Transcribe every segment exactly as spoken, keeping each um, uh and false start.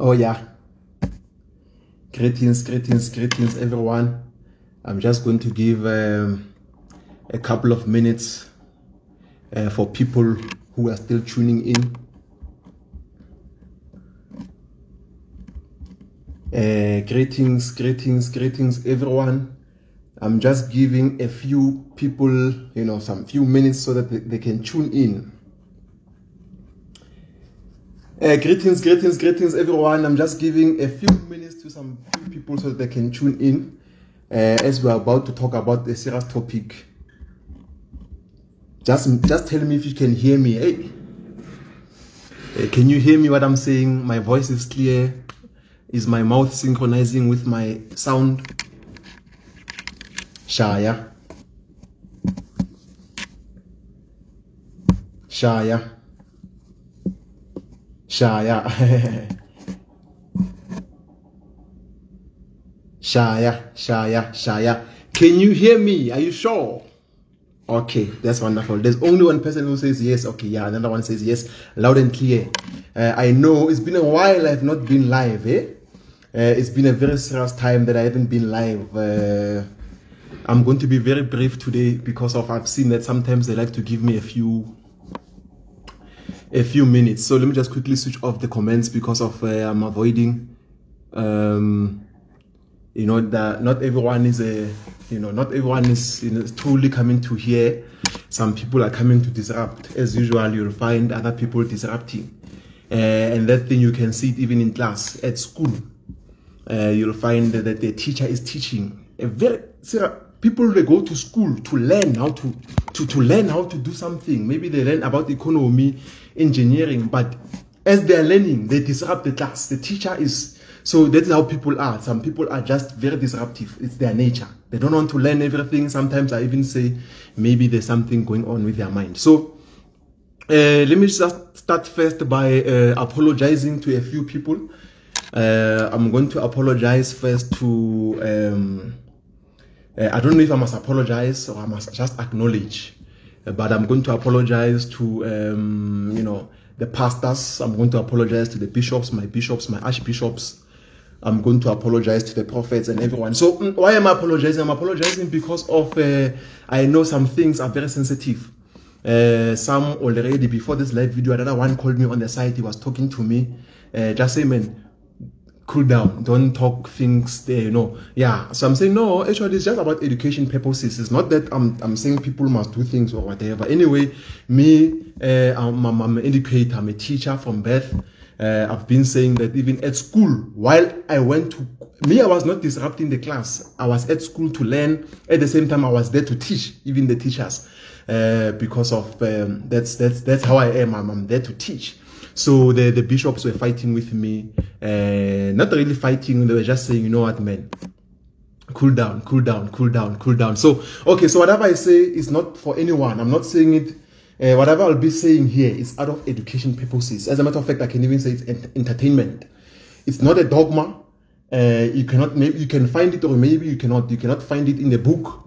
Oh yeah. Greetings, greetings, greetings, everyone. I'm just going to give um, a couple of minutes uh, for people who are still tuning in. Uh, greetings, greetings, greetings, everyone. I'm just giving a few people, you know, some few minutes so that they, they can tune in. Uh, greetings, greetings, greetings, everyone. I'm just giving a few minutes to some few people so that they can tune in uh, as we're about to talk about a serious topic. Just, just tell me if you can hear me. Hey, uh, can you hear me? What I'm saying? My voice is clear. Is my mouth synchronizing with my sound? Shaya. Shaya. Shaya. Shaya. Shaya. Shaya. Can you hear me? Are you sure? Okay, that's wonderful. There's only one person who says yes. Okay, yeah, another one says yes, loud and clear. Uh, I know it's been a while I've not been live, eh? Uh, it's been a very serious time that I haven't been live. Uh, I'm going to be very brief today because of I've seen that sometimes they like to give me a few a few minutes. So let me just quickly switch off the comments because of uh, I'm avoiding um, you know that not everyone is a you know not everyone is you know, truly coming to hear. Some people are coming to disrupt. As usual, you'll find other people disrupting, uh, and that thing you can see it even in class at school. Uh, you'll find that the teacher is teaching a very people they go to school to learn how to to to learn how to do something. Maybe they learn about economy, engineering, but as they are learning, they disrupt the class. The teacher is so that's how people are. Some people are just very disruptive. It's their nature. They don't want to learn everything. Sometimes I even say maybe there's something going on with their mind. So uh, let me just start first by uh, apologizing to a few people. Uh, I'm going to apologize first to, um, uh, I don't know if I must apologize or I must just acknowledge, uh, but I'm going to apologize to, um, you know, the pastors. I'm going to apologize to the bishops, my bishops, my archbishops. I'm going to apologize to the prophets and everyone. So why am I apologizing? I'm apologizing because of, uh, I know some things are very sensitive. Uh, some already before this live video, another one called me on the side. He was talking to me, uh, just say, man, cool down, don't talk things there, you know. Yeah, so I'm saying no, actually it's just about education purposes. It's not that I'm I'm saying people must do things or whatever. Anyway, me, uh, I'm, I'm, I'm an educator, I'm a teacher from birth. Uh, I've been saying that even at school, while I went to me, I was not disrupting the class. I was at school to learn. At the same time, I was there to teach, even the teachers, uh, because of um, that's that's that's how I am. I'm, I'm there to teach. So the, the bishops were fighting with me, uh, not really fighting, they were just saying, you know what, man, cool down, cool down, cool down, cool down. So, okay, so whatever I say is not for anyone. I'm not saying it, uh, whatever I'll be saying here is out of education purposes. As a matter of fact, I can even say it's ent entertainment. It's not a dogma. Uh, you cannot, maybe you can find it or maybe you cannot, you cannot find it in a book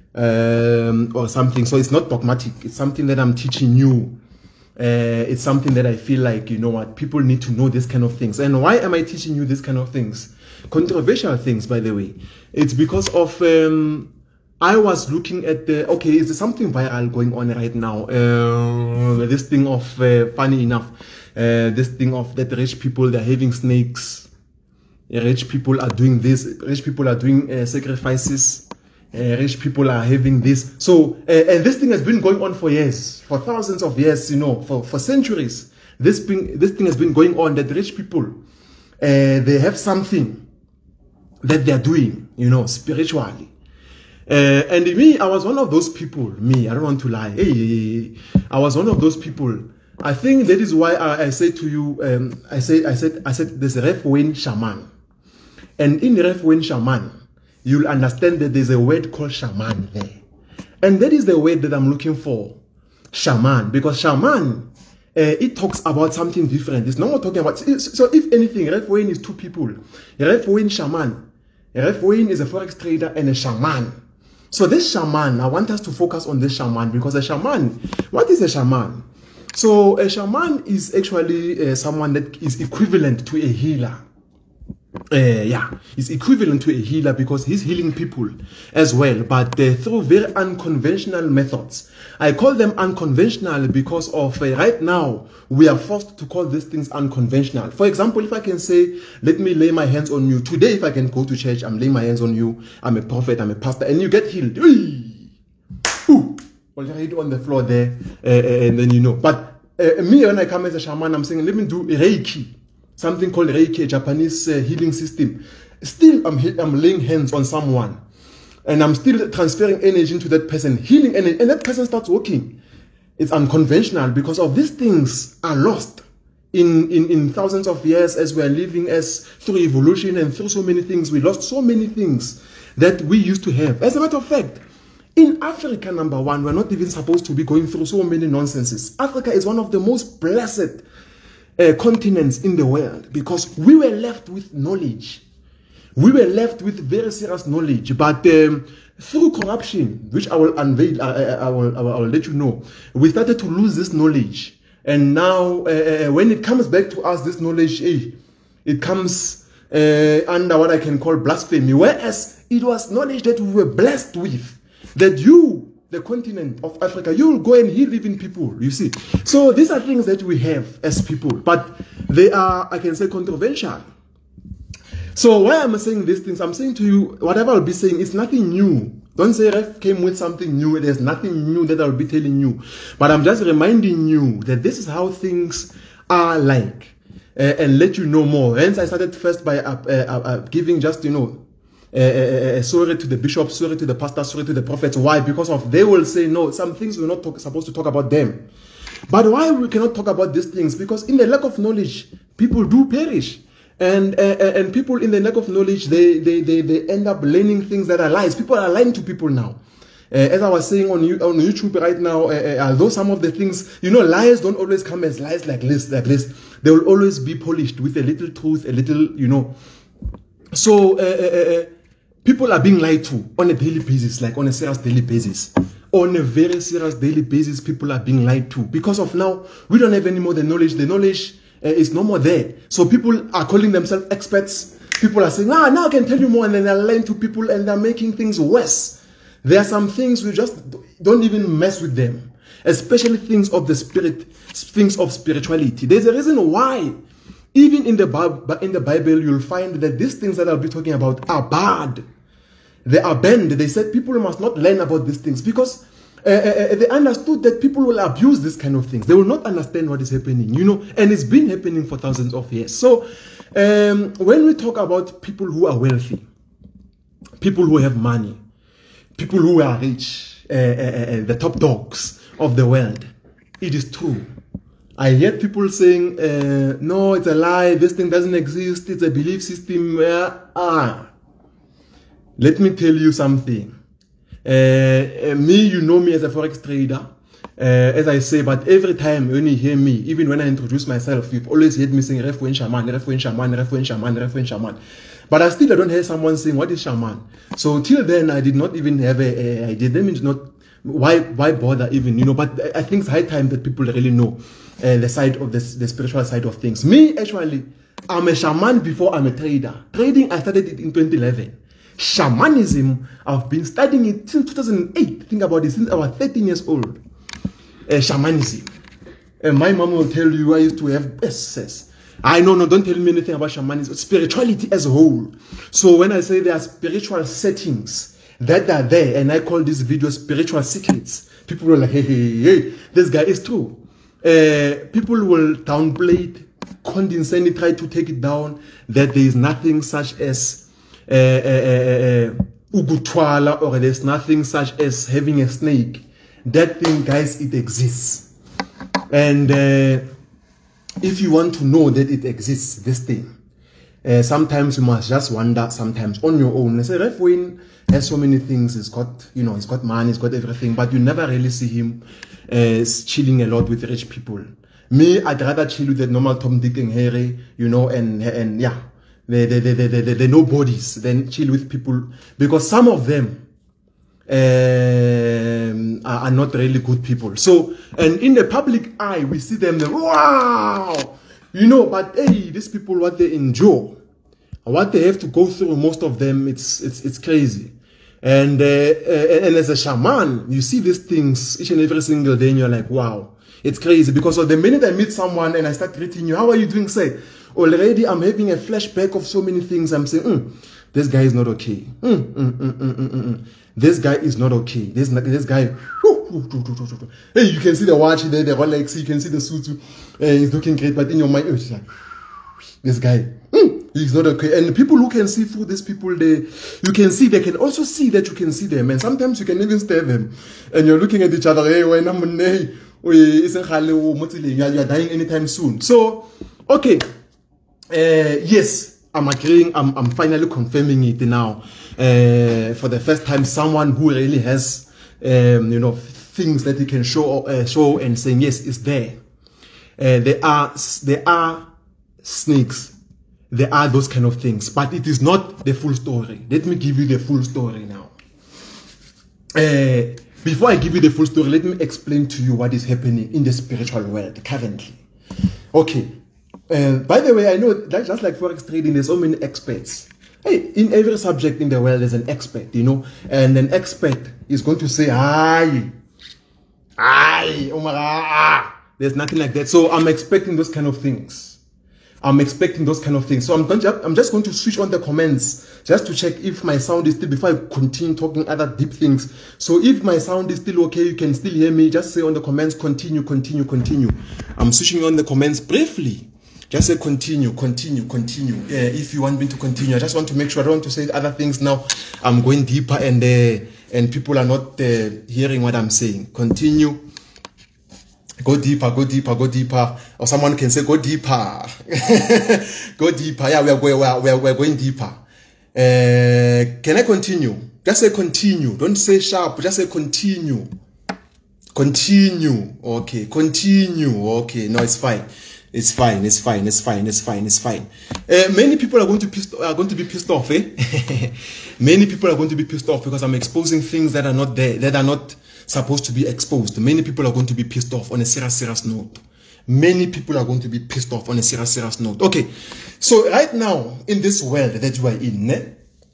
um, or something. So it's not dogmatic. It's something that I'm teaching you. Uh, it's something that I feel like, you know what, people need to know this kind of things. And why am I teaching you this kind of things? Controversial things, by the way. It's because of, um, I was looking at the, okay, is there something viral going on right now? Uh, this thing of, uh, funny enough, uh, this thing of that rich people, they're having snakes. Rich people are doing this. Rich people are doing uh, sacrifices. Uh, rich people are having this. So, uh, and this thing has been going on for years, for thousands of years, you know, for, for centuries. This thing, this thing has been going on that rich people, uh, they have something that they're doing, you know, spiritually. Uh, and me, I was one of those people, me, I don't want to lie. Hey, I was one of those people. I think that is why I, I said to you, um, I said, I said, I said, there's a Rephaim shaman. And in the Rephaim shaman, you'll understand that there's a word called shaman there. And that is the word that I'm looking for. Shaman. Because shaman, uh, it talks about something different. It's not talking about... So if anything, Rephaim is two people. A Rephaim shaman. A Rephaim is a forex trader and a shaman. So this shaman, I want us to focus on this shaman. Because a shaman, what is a shaman? So a shaman is actually uh, someone that is equivalent to a healer. Uh, yeah, is equivalent to a healer because he's healing people as well, but uh, through very unconventional methods. I call them unconventional because of uh, right now we are forced to call these things unconventional. For example, if I can say, let me lay my hands on you today, if I can go to church, I'm laying my hands on you, I'm a prophet, I'm a pastor, and you get healed. Ooh, already on the floor there, uh, and then you know. But uh, me, when I come as a shaman, I'm saying, let me do Reiki. Something called Reiki, a Japanese uh, healing system. Still, I'm, I'm laying hands on someone. And I'm still transferring energy into that person, healing energy. And that person starts working. It's unconventional because of these things are lost in, in, in thousands of years as we are living as through evolution and through so many things. We lost so many things that we used to have. As a matter of fact, in Africa, number one, we're not even supposed to be going through so many nonsenses. Africa is one of the most blessed Uh, continents in the world because we were left with knowledge. We were left with very serious knowledge, but um, through corruption, which I will unveil, I, I, I, will, I, will, I will let you know, we started to lose this knowledge. And now, uh, when it comes back to us, this knowledge, eh, it comes uh, under what I can call blasphemy, whereas it was knowledge that we were blessed with, that you, the continent of Africa, you will go and heal even people, you see. So these are things that we have as people, but they are, I can say, controversial. So why am I saying these things? I'm saying to you, whatever I'll be saying, it's nothing new. Don't say Ref came with something new. There's nothing new that I'll be telling you. But I'm just reminding you that this is how things are like, uh, and let you know more. Hence, I started first by uh, uh, uh, giving just, you know, Uh, uh, uh, sorry to the bishop, sorry to the pastor, sorry to the prophets. Why? Because of they will say no, some things we're not talk, supposed to talk about them. But why we cannot talk about these things? Because in the lack of knowledge, people do perish. And uh, and people in the lack of knowledge, they, they, they, they end up learning things that are lies. People are lying to people now. Uh, as I was saying on, on YouTube right now, uh, uh, although some of the things, you know, lies don't always come as lies like this, like this. They will always be polished with a little truth, a little, you know. So, uh, uh, uh, people are being lied to on a daily basis, like on a serious daily basis. On a very serious daily basis, people are being lied to. Because of now, we don't have any more the knowledge. The knowledge uh, is no more there. So people are calling themselves experts. People are saying, ah, now I can tell you more. And then they're lying to people and they're making things worse. There are some things we just don't even mess with them. Especially things of the spirit, things of spirituality. There's a reason why. Even in the, in the Bible, you'll find that these things that I'll be talking about are bad. They are banned. They said people must not learn about these things because uh, uh, they understood that people will abuse these kind of things. They will not understand what is happening, you know, and it's been happening for thousands of years. So um, when we talk about people who are wealthy, people who have money, people who are rich, uh, uh, uh, the top dogs of the world, it is true. I hear people saying, uh, no, it's a lie, this thing doesn't exist, it's a belief system. Uh, ah. Let me tell you something. Uh, uh, me, you know me as a forex trader, uh, as I say, but every time when you hear me, even when I introduce myself, you've always heard me saying, Refuen Shaman, Refuen Shaman, Refuen Shaman, Refuen Shaman. But I still I don't hear someone saying, what is Shaman? So till then, I did not even have a, a I did not, not why, why bother even, you know, but I think it's high time that people really know uh, the side of this, the spiritual side of things. Me, actually, I'm a shaman before I'm a trader. Trading, I started it in twenty eleven. Shamanism, I've been studying it since two thousand eight. Think about it, since I was thirteen years old. Uh, shamanism. And my mom will tell you I used to have S S. I know, no, don't tell me anything about shamanism. Spirituality as a whole. So when I say there are spiritual settings that are there, and I call this video spiritual secrets, people will like, hey, hey, hey, this guy is true. Uh, people will downplay it, condescendingly try to take it down, that there is nothing such as Uh, uh, uh, Ugutwala, or there's nothing such as having a snake. That thing, guys, it exists. And uh, if you want to know that it exists, this thing, uh, sometimes you must just wonder, sometimes on your own. I say, Refuen has so many things. He's got, you know, he's got money, he's got everything, but you never really see him uh, chilling a lot with rich people. Me, I'd rather chill with the normal Tom, Dick, and Harry, you know, and and yeah. The, the, the, the, the, the nobodies, then chill with people, because some of them, um, are, are not really good people. So, and in the public eye, we see them, wow, you know, but hey, these people, what they endure, what they have to go through, most of them, it's it's it's crazy. And uh, uh, and as a shaman, you see these things each and every single day, and you're like, wow, it's crazy. Because of the minute I meet someone and I start greeting you, how are you doing? Say, already I'm having a flashback of so many things. I'm saying, mm, this guy is not okay. Mm, mm, mm, mm, mm, mm. This guy is not okay. This this guy. Hey, you can see the watch there, the Rolex. You can see the suit. Uh, he's looking great, but in your mind, it's like, this guy. Mm. He's not okay. And people who can see through these people, they, you can see, they can also see that you can see them. And sometimes you can even stare them. And you're looking at each other, hey, when I'm you're dying anytime soon. So, okay. Uh, yes, I'm agreeing. I'm, I'm finally confirming it now. Uh, for the first time, someone who really has, um, you know, things that he can show, uh, show and saying, yes, it's there. Uh, there are, there are snakes. There are those kind of things, but it is not the full story. Let me give you the full story now. Uh, before I give you the full story, let me explain to you what is happening in the spiritual world currently. Okay. Uh, by the way, I know that just like Forex trading, there's so many experts. Hey, in every subject in the world, there's an expert, you know, and an expert is going to say, aye, aye, oh my God. There's nothing like that. So I'm expecting those kind of things. I'm expecting those kind of things. So I'm, going to, I'm just going to switch on the comments just to check if my sound is still, before I continue talking other deep things. So if my sound is still okay, you can still hear me, just say on the comments, continue, continue, continue. I'm switching on the comments briefly. Just say continue, continue, continue. Uh, if you want me to continue, I just want to make sure I don't want to say other things now. I'm going deeper and, uh, and people are not uh, hearing what I'm saying. Continue. Go deeper, go deeper, go deeper. Or someone can say, go deeper. Go deeper. Yeah, we are, going, we are, we are, we are going deeper. Uh, can I continue? Just say continue. Don't say sharp. Just say continue. Continue. Okay. Continue. Okay. No, it's fine. It's fine. It's fine. It's fine. It's fine. It's fine. Uh, many people are going to pissed, are going to be pissed off. Eh? Many people are going to be pissed off because I'm exposing things that are not there, that are not supposed to be exposed. Many people are going to be pissed off on a serious, serious note. Many people are going to be pissed off on a serious, serious note. Okay, so right now in this world that you are in, eh,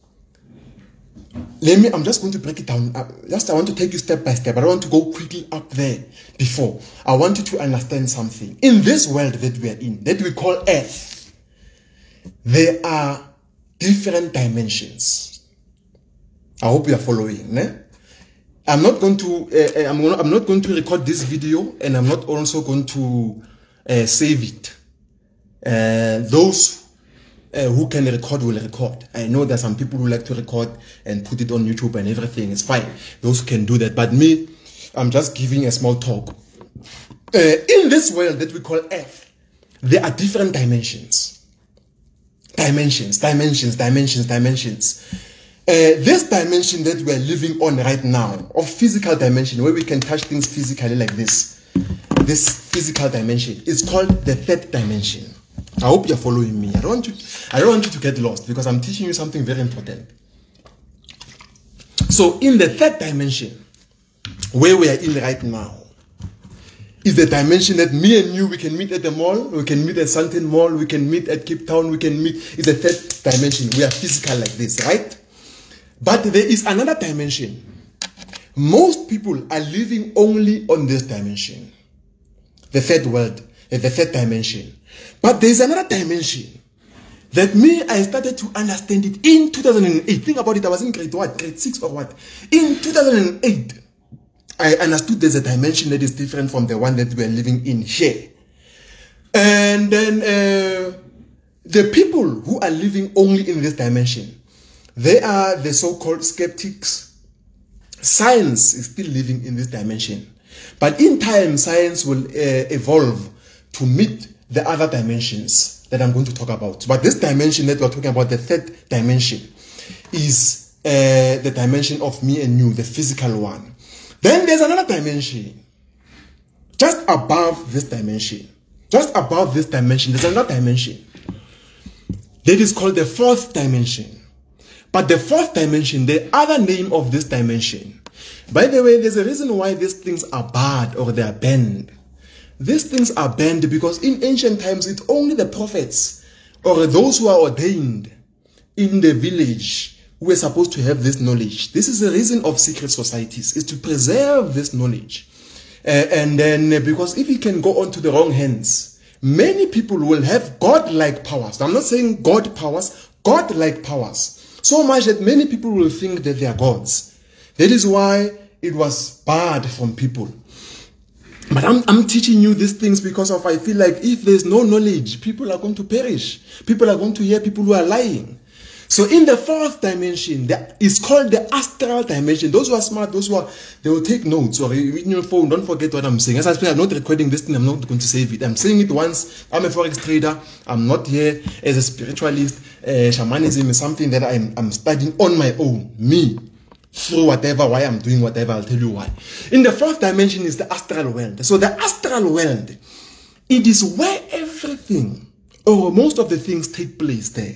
let me. I'm just going to break it down. Uh, just I want to take you step by step. I don't want to go quickly up there. Before I want you to understand something. In this world that we are in, that we call Earth, there are different dimensions. I hope you are following. Eh? I'm not going to. Uh, I'm, gonna, I'm not going to record this video, and I'm not also going to uh, save it. Uh, those uh, who can record will record. I know there are some people who like to record and put it on YouTube and everything. It's fine. Those who can do that. But me, I'm just giving a small talk. Uh, in this world that we call Earth, there are different dimensions. Dimensions, dimensions, dimensions, dimensions. Uh, this dimension that we are living on right now, of physical dimension, where we can touch things physically like this, this physical dimension is called the third dimension. I hope you're following me. I don't want you, I don't want you to get lost because I'm teaching you something very important. So in the third dimension, where we are in right now, is the dimension that me and you, we can meet at the mall, we can meet at Sandton Mall, we can meet at Cape Town, we can meet, is the third dimension. We are physical like this, right? But there is another dimension. Most people are living only on this dimension. The third world, the third dimension. But there is another dimension that me, I started to understand it in two thousand eight. Think about it, I was in grade what? Grade six or what? In two thousand eight, I understood there's a dimension that is different from the one that we are living in here. And then uh, the people who are living only in this dimension, they are the so-called skeptics. Science is still living in this dimension. But in time, science will uh, evolve to meet the other dimensions that I'm going to talk about. But this dimension that we're talking about, the third dimension, is uh, the dimension of me and you, the physical one. Then there's another dimension. Just above this dimension. Just above this dimension, there's another dimension. That is called the fourth dimension. But the fourth dimension, the other name of this dimension, By the way, there's a reason why these things are bad or they are banned. These things are banned because in ancient times, it's only the prophets or those who are ordained in the village who were supposed to have this knowledge. This is the reason of secret societies, is to preserve this knowledge. Uh, and then uh, because if it can go on to the wrong hands, many people will have God-like powers. I'm not saying God powers, God-like powers. So much that many people will think that they are gods. That is why it was barred from people. But I'm, I'm teaching you these things because of I feel like if there's no knowledge, people are going to perish. People are going to hear people who are lying. So in the fourth dimension, that is called the astral dimension. Those who are smart, those who are, they will take notes or in your phone. Don't forget what I'm saying. As I say, I'm not recording this thing. I'm not going to save it. I'm saying it once. I'm a forex trader. I'm not here as a spiritualist. Uh, shamanism is something that I'm, I'm studying on my own. Me. Through whatever, why I'm doing whatever, I'll tell you why. In the fourth dimension is the astral world. So the astral world, it is where everything, or most of the things take place there.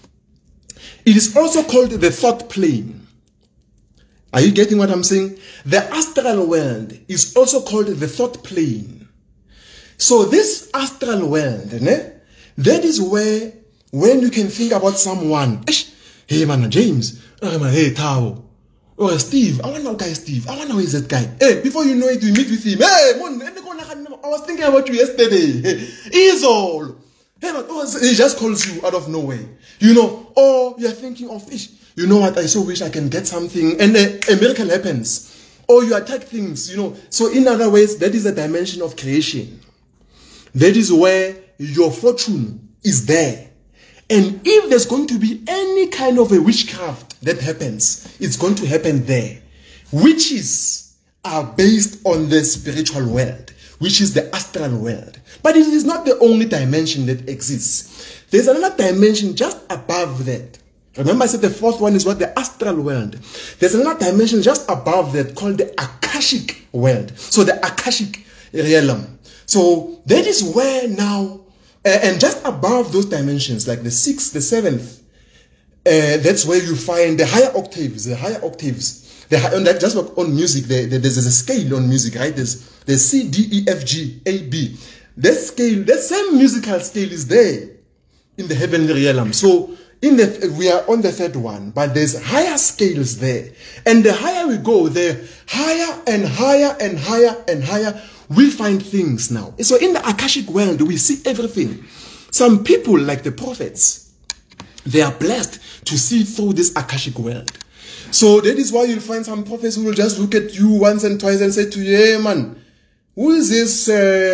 It is also called the thought plane. Are you getting what I'm saying? The astral world is also called the thought plane. So this astral world, né, that is where, when you can think about someone, hey man, James, hey Tao, or Steve, I wonder how guy Steve, I wonder who is that guy. Hey, before you know it, you meet with him. Hey, man, I was thinking about you yesterday. He's all. Hey, man, he just calls you out of nowhere. You know, or you're thinking of, you know what, I so wish I can get something, and a, a miracle happens. Or you attack things, you know. So in other ways, that is a dimension of creation. That is where your fortune is there. And if there's going to be any kind of a witchcraft that happens, it's going to happen there. Witches are based on the spiritual world, which is the astral world. But it is not the only dimension that exists. There's another dimension just above that. Remember I said the fourth one is what? The astral world. There's another dimension just above that called the Akashic world. So the Akashic realm. So that is where now, uh, and just above those dimensions, like the sixth, the seventh, uh, that's where you find the higher octaves, the higher octaves. The high, on that, just like on music, the, the, there's a scale on music, right? There's the C, D, E, F, G, A, B. That scale, that same musical scale is there in the heavenly realm. So in the, we are on the third one, but there's higher scales there. And the higher we go, the higher and higher and higher and higher we find things now. So in the Akashic world, we see everything. Some people, like the prophets, they are blessed to see through this Akashic world. So that is why you'll find some prophets who will just look at you once and twice and say to you, hey man, who is this?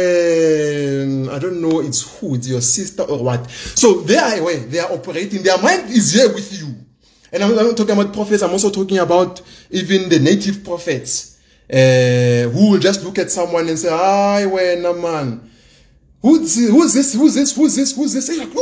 Uh, I don't know, it's who? It's your sister or what? So they are away, they are operating, their mind is here with you. And I'm not talking about prophets, I'm also talking about even the native prophets. Uh, who will just look at someone and say, "Ay, when man, who's this? Who's this? Who's this? Who's this? Who's this?" Like,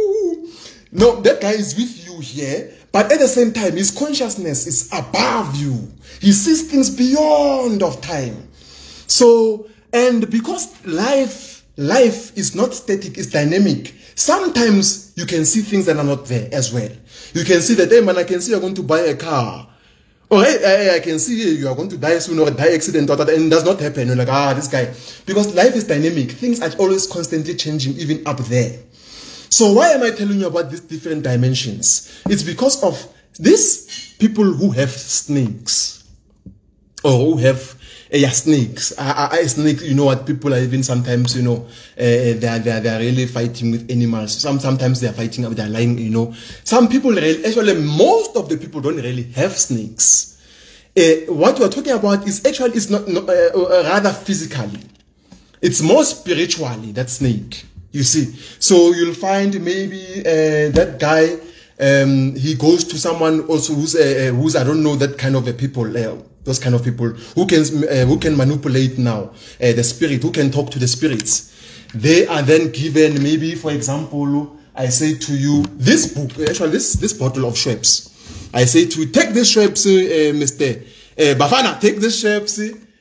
no, that guy is with you here, but at the same time, his consciousness is above you. He sees things beyond of time. So, and because life, life is not static; it's dynamic. Sometimes you can see things that are not there as well. You can see that, hey man, I can see you're going to buy a car. Oh, hey, hey, I can see you are going to die soon or die accident, or that, and it does not happen. You're like, ah, this guy. Because life is dynamic. Things are always constantly changing, even up there. So why am I telling you about these different dimensions? It's because of these people who have snakes. Or who have uh, yeah, snakes. Uh, uh, snakes, you know what, people are even sometimes, you know, uh, they, are, they, are, they are really fighting with animals. Some Sometimes they are fighting, they are lying, you know. Some people, really, actually, most of the people don't really have snakes. Uh, what we are talking about is actually, it's not, uh, uh, rather physically. It's more spiritually, that snake, you see. So you'll find maybe uh, that guy, um, he goes to someone also who's, uh, who's, I don't know, that kind of a people, uh, those kind of people who can uh, who can manipulate now uh, the spirit, who can talk to the spirits. They are then given, maybe for example, I say to you, this book, actually this this bottle of Schweppes. I say to you, take this Schweppes, uh, Mister Uh, Bafana, take this Schweppes.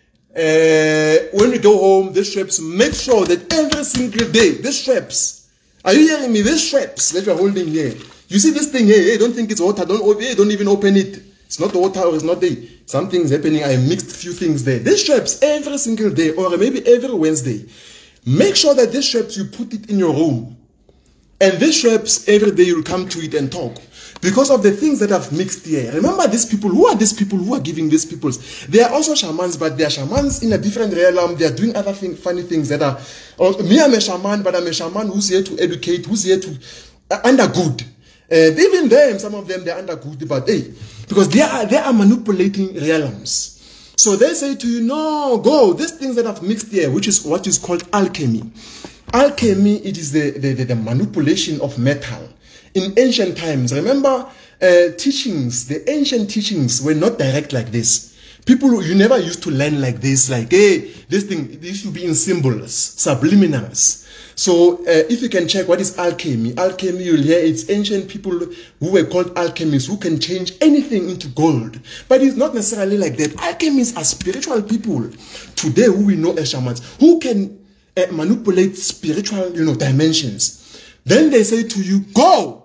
Uh, when you go home, this Schweppes, make sure that every single day, this Schweppes, are you hearing me? This Schweppes that you're holding here. You see this thing here, hey, don't think it's water, don't, hey, don't even open it. It's not water or it's not the something's happening. I mixed few things there. These Schweppes every single day or maybe every Wednesday. Make sure that this Schweppes, you put it in your room. And this Schweppes, every day you'll come to it and talk. Because of the things that I've mixed here. Remember these people, who are these people who are giving these people? They are also shamans, but they are shamans in a different realm. They are doing other thing, funny things that are, oh, me I'm a shaman, but I'm a shaman who's here to educate, who's here to, uh, under good. Uh, even them, some of them, they're under good, but hey, because they are, they are manipulating realms. So they say to you, no, go, these things that I've mixed here, which is what is called alchemy. Alchemy, it is the, the, the, the manipulation of metal. In ancient times, remember, uh, teachings, the ancient teachings were not direct like this. People, you never used to learn like this, like, hey, this thing, this should be in symbols, subliminals. So uh, if you can check what is alchemy, alchemy, you'll hear it's ancient people who were called alchemists who can change anything into gold. But it's not necessarily like that. Alchemists are spiritual people today who we know as shamans, who can uh, manipulate spiritual, you know, dimensions. Then they say to you, go!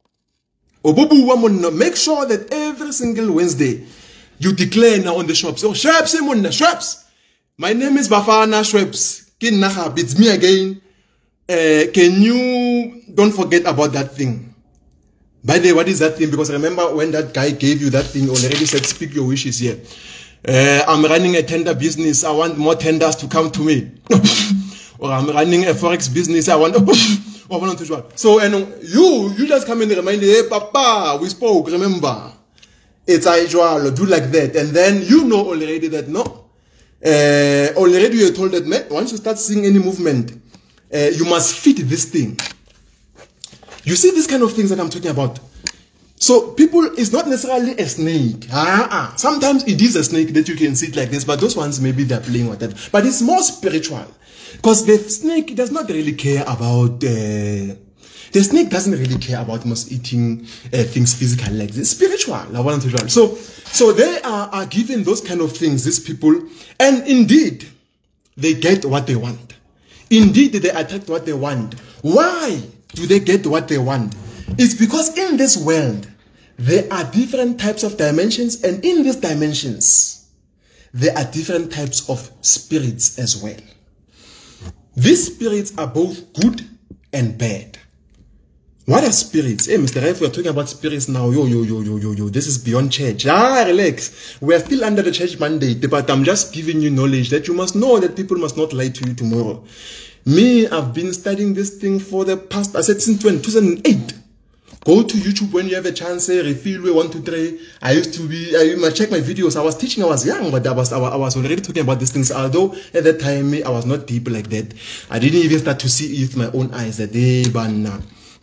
Make sure that every single Wednesday you declare now on the shops. Oh, Schweppes, Schweppes. My name is Bafana Schweppes. It's me again. Uh, can you don't forget about that thing? By the way, what is that thing? Because remember when that guy gave you that thing, already said, speak your wishes here. Uh, I'm running a tender business. I want more tenders to come to me. Or I'm running a forex business. I want. So, and you, you just come and remind me, hey, Papa, we spoke, remember? It's usual, do like that. And then you know already that, no. Uh, already you're told that, man, once you start seeing any movement, uh, you must fit this thing. You see these kind of things that I'm talking about? So, people, it's not necessarily a snake. Ah, ah. Sometimes it is a snake that you can see it like this, but those ones, maybe they're playing whatever. But it's more spiritual. Because the snake does not really care about, uh, the snake doesn't really care about most eating uh, things physical like this. Spiritual. So, so they are, are given those kind of things, these people, and indeed, they get what they want. Indeed, they attract what they want. Why do they get what they want? It's because in this world, there are different types of dimensions, and in these dimensions, there are different types of spirits as well. These spirits are both good and bad. What are spirits? Hey, Mister F, we are talking about spirits now. Yo, yo, yo, yo, yo, yo. This is beyond church. Ah, relax. We are still under the church mandate, but I'm just giving you knowledge that you must know that people must not lie to you tomorrow. Me, I've been studying this thing for the past, I said since two thousand eight. Go to YouTube when you have a chance, say, refill way one, two, three. I used to be, I might check my videos. I was teaching, I was young, but I was, I was already talking about these things. Although at that time, I was not deep like that. I didn't even start to see it with my own eyes that day, but now.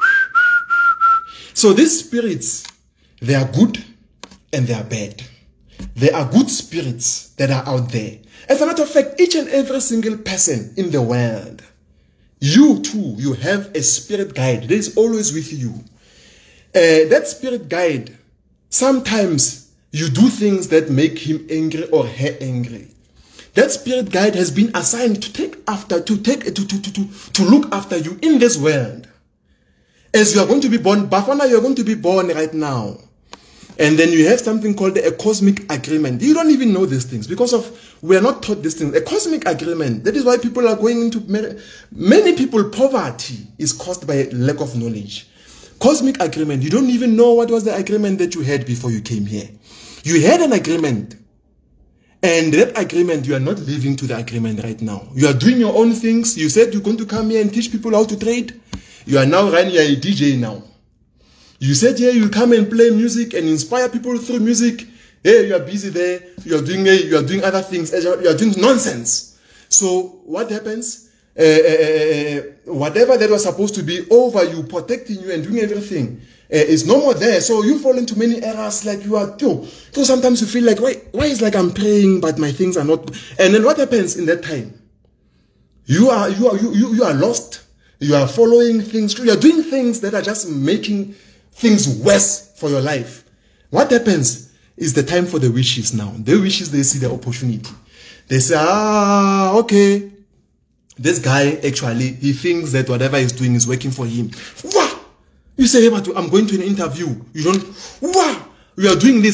So these spirits, they are good and they are bad. There are good spirits that are out there. As a matter of fact, each and every single person in the world, you too, you have a spirit guide that is always with you. Uh, that spirit guide, sometimes you do things that make him angry or her angry. That spirit guide has been assigned to take after, to take, to, to, to, to, to look after you in this world. As you are going to be born, Bafana, you are going to be born right now. And then you have something called a cosmic agreement. You don't even know these things because of, we are not taught these things. A cosmic agreement, that is why people are going into, many, many people, poverty is caused by lack of knowledge. Cosmic agreement, you don't even know what was the agreement that you had before you came here. You had an agreement. And that agreement, you are not living to the agreement right now. You are doing your own things. You said you're going to come here and teach people how to trade. You are now running, you are a D J now. You said here you come and play music and inspire people through music. Hey, you are busy there. You are doing, you are doing other things. You are doing nonsense. So what happens? Uh, uh, uh, whatever that was supposed to be over you, protecting you and doing everything, uh, is no more there. So you fall into many errors like you are too. So sometimes you feel like, why, why is like I'm praying, but my things are not. And then what happens in that time? You are, you are, you, you, you are lost. You are following things. You are doing things that are just making things worse for your life. What happens is the time for the wishes now. The wishes, they see the opportunity. They say, ah, okay. This guy, actually, he thinks that whatever he's doing is working for him. Wow! You say, hey, but I'm going to an interview. You don't, wow! You are doing this.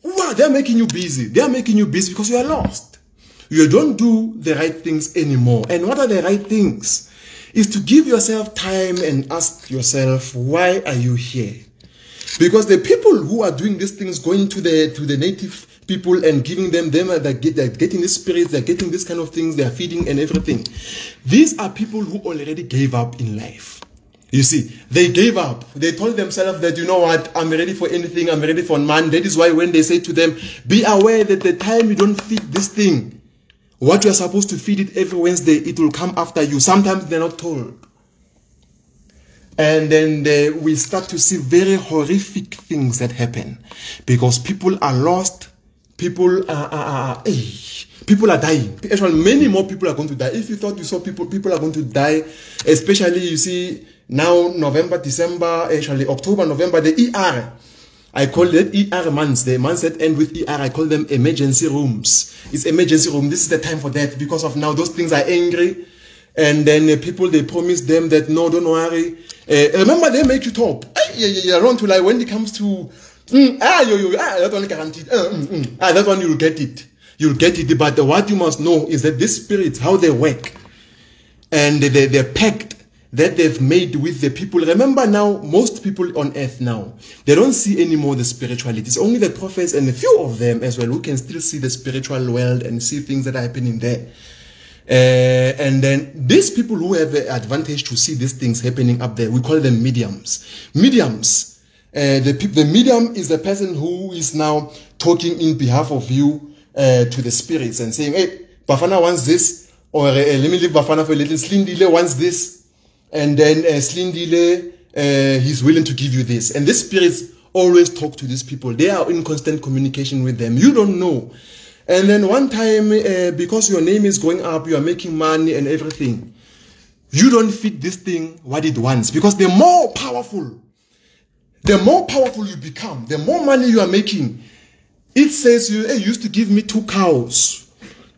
Wow, they're making you busy. They're making you busy because you are lost. You don't do the right things anymore. And what are the right things? Is to give yourself time and ask yourself, why are you here? Because the people who are doing these things, going to the to the native people and giving them, them they're, get, they're getting the spirits, they're getting this kind of things, they're feeding and everything. These are people who already gave up in life. You see, they gave up. They told themselves that, you know what, I'm ready for anything, I'm ready for man. That is why when they say to them, be aware that the time you don't feed this thing, what you are supposed to feed it every Wednesday, it will come after you. Sometimes they're not told. And then they, we start to see very horrific things that happen because people are lost. People are, are, are eh, people are dying. Actually, many more people are going to die. If you thought you saw people, people are going to die. Especially, you see, now November, December, actually October, November, the E R. I call it E R months. The months that end with E R, I call them emergency rooms. It's emergency room. This is the time for that because of now those things are angry. And then uh, people, they promise them that, no, don't worry. Uh, remember, they make you talk. Yeah, yeah, yeah, around to like when it comes to, mm, ah, yo, yo, ah, that one guaranteed. Uh, mm, mm, ah, that one you'll get it. You'll get it. But uh, what you must know is that these spirits, how they work, and the, the, the pact that they've made with the people. Remember now, most people on earth now, they don't see anymore the spirituality. It's only the prophets and a few of them as well who can still see the spiritual world and see things that are happening there. Uh, and then these people who have the advantage to see these things happening up there, we call them mediums. Mediums. Uh, the, the medium is the person who is now talking in behalf of you uh, to the spirits and saying, hey, Bafana wants this, or uh, let me leave Bafana for a little. Slindile wants this, and then uh, Slindile, uh, he's willing to give you this. And these spirits always talk to these people. They are in constant communication with them. You don't know. And then one time, uh, because your name is going up, you are making money and everything, you don't feed this thing what it wants. Because the more powerful, the more powerful you become, the more money you are making. It says, you, hey, you used to give me two cows.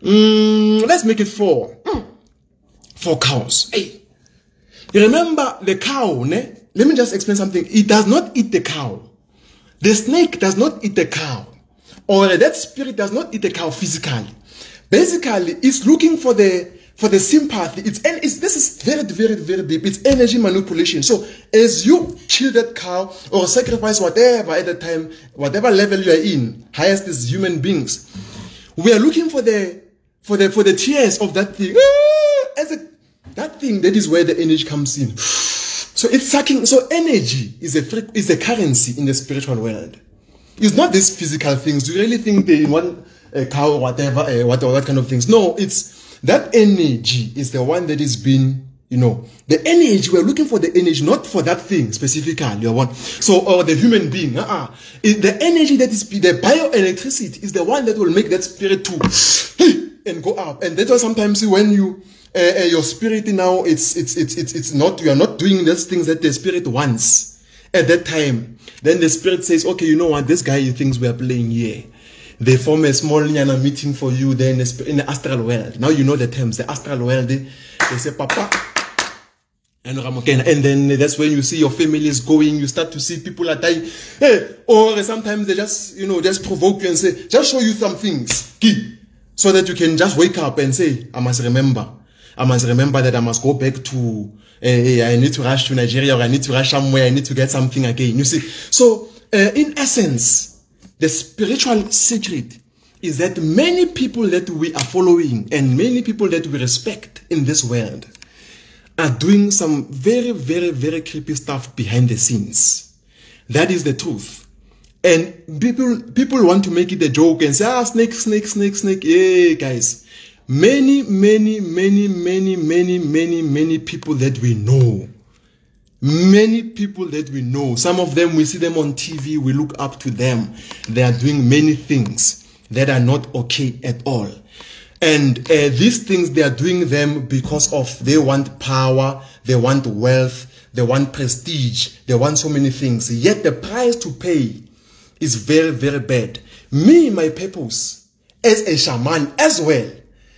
Mm, let's make it four. Mm. Four cows. Hey, you remember the cow, ne? Let me just explain something. It does not eat the cow. The snake does not eat the cow. Or that spirit does not eat the cow physically. Basically, it's looking for the for the sympathy. It's, it's this is very, very, very deep. It's energy manipulation. So as you kill that cow or sacrifice whatever at the time, whatever level you are in, highest is human beings, we are looking for the for the for the tears of that thing. As a, that thing, that is where the energy comes in. So it's sucking. So energy is a is a currency in the spiritual world. It's not these physical things. Do you really think they want a cow or whatever, uh, what or what kind of things? No, it's that energy is the one that is being, you know, the energy. We're looking for the energy, not for that thing specifically. Or one. So, or the human being. Uh-uh. It, the energy that is the bioelectricity is the one that will make that spirit to and go up. And that's why sometimes when you uh, uh, your spirit now, it's it's it's it's it's not you are not doing those things that the spirit wants. At that time, then the spirit says, okay, you know what, this guy thinks we are playing here. They form a small nyana meeting for you there in the, in the astral world. Now you know the terms, the astral world, they, they say, Papa, and and then that's when you see your family is going, you start to see people are dying. Hey, or sometimes they just, you know, just provoke you and say, just show you some things, so that you can just wake up and say, I must remember. I must remember that I must go back to, uh, I need to rush to Nigeria, or I need to rush somewhere, I need to get something again. You see, so uh, in essence, the spiritual secret is that many people that we are following and many people that we respect in this world are doing some very, very, very creepy stuff behind the scenes. That is the truth. And people, people want to make it a joke and say, ah, snake, snake, snake, snake. Yeah, guys. Many, many, many, many, many, many, many people that we know. Many people that we know. Some of them, we see them on T V, we look up to them. They are doing many things that are not okay at all. And uh, these things, they are doing them because of they want power, they want wealth, they want prestige, they want so many things. Yet the price to pay is very, very bad. Me, my purpose as a shaman as well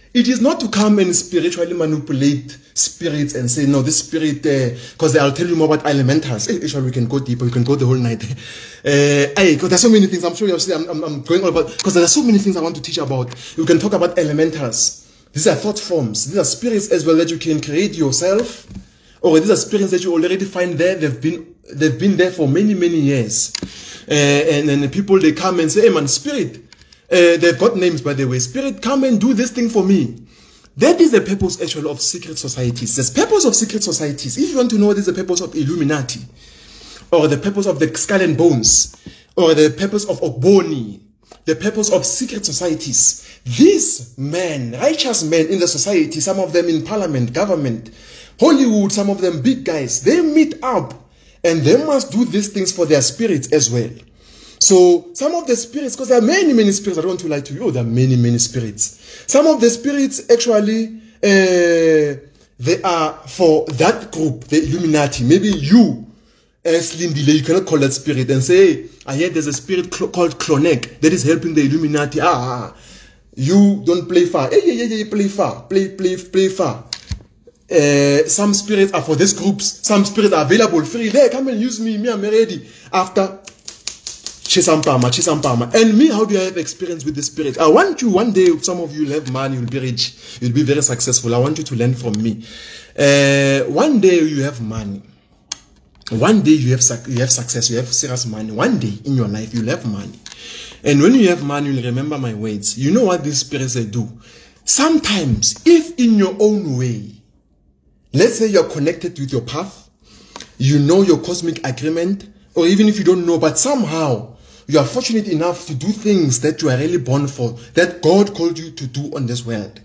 It is not to come and spiritually manipulate spirits and say, no, this spirit, because uh, I'll tell you more about elementals. Hey, sure, we can go deeper, we can go the whole night. Uh, hey, because there's so many things, I'm sure you'll see, I'm, I'm, I'm going on about, because there are so many things I want to teach about. You can talk about elementals. These are thought forms. These are spirits as well that you can create yourself. Or these are spirits that you already find there. They've been, they've been there for many, many years. Uh, and then people, they come and say, hey man, spirit, Uh, they've got names, by the way. Spirit, come and do this thing for me. That is the purpose, actually, of secret societies. The purpose of secret societies, if you want to know what is the purpose of Illuminati, or the purpose of the Skull and Bones, or the purpose of Ogboni, the purpose of secret societies, these men, righteous men in the society, some of them in parliament, government, Hollywood, some of them big guys, they meet up and they must do these things for their spirits as well. So some of the spirits, because there are many, many spirits, I don't want to lie to you, there are many, many spirits. Some of the spirits actually, uh, they are for that group, the Illuminati. Maybe you, as Lindile, you cannot call that spirit and say, hey, I hear there's a spirit called Klonek that is helping the Illuminati. Ah, you don't play far. Hey, yeah, yeah, yeah, play far. Play, play, play far. Uh, some spirits are for these groups. Some spirits are available free. There, come and use me. Me, I'm ready. After Chisampama, Chisampama. And me, how do I have experience with the spirit? I want you, one day, if some of you will have money, you'll be rich, you'll be very successful. I want you to learn from me. Uh, one day you have money. One day you have, you have success, you have serious money. One day in your life, you'll have money. And when you have money, you'll remember my words. You know what these spirits they do? Sometimes, if in your own way, let's say you're connected with your path, you know your cosmic agreement, or even if you don't know, but somehow, you are fortunate enough to do things that you are really born for, that God called you to do on this world.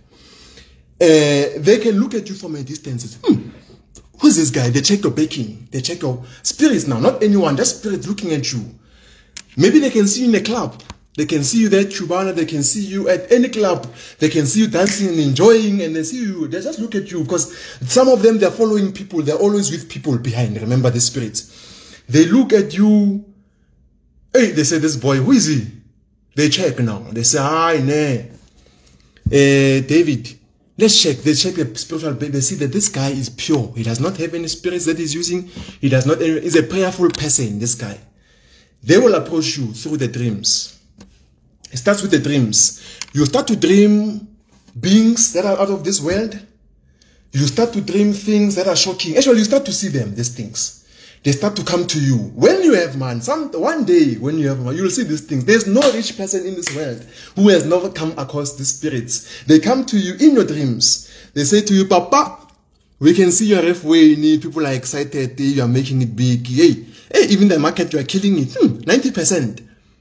Uh, they can look at you from a distance and say, hmm, who's this guy? They check your baking. They check your spirits now, not anyone, just spirits looking at you. Maybe they can see you in a club. They can see you there at Cubana. They can see you at any club. They can see you dancing and enjoying, and they see you. They just look at you because some of them, they're following people. They're always with people behind. Remember the spirits. They look at you. Hey, they say, this boy, who is he? They check now. They say, hi, nah. Uh, David, let's check. They check the spiritual. They see that this guy is pure. He does not have any spirits that he's using. He does not. He's a prayerful person, this guy. They will approach you through the dreams. It starts with the dreams. You start to dream beings that are out of this world. You start to dream things that are shocking. Actually, you start to see them, these things. They start to come to you. When you have man, some one day when you have man, you will see these things. There's no rich person in this world who has never come across these spirits. They come to you in your dreams. They say to you, Papa, we can see your F way. People are excited. You are making it big. Hey, hey, even the market, you are killing it. Hmm, ninety percent.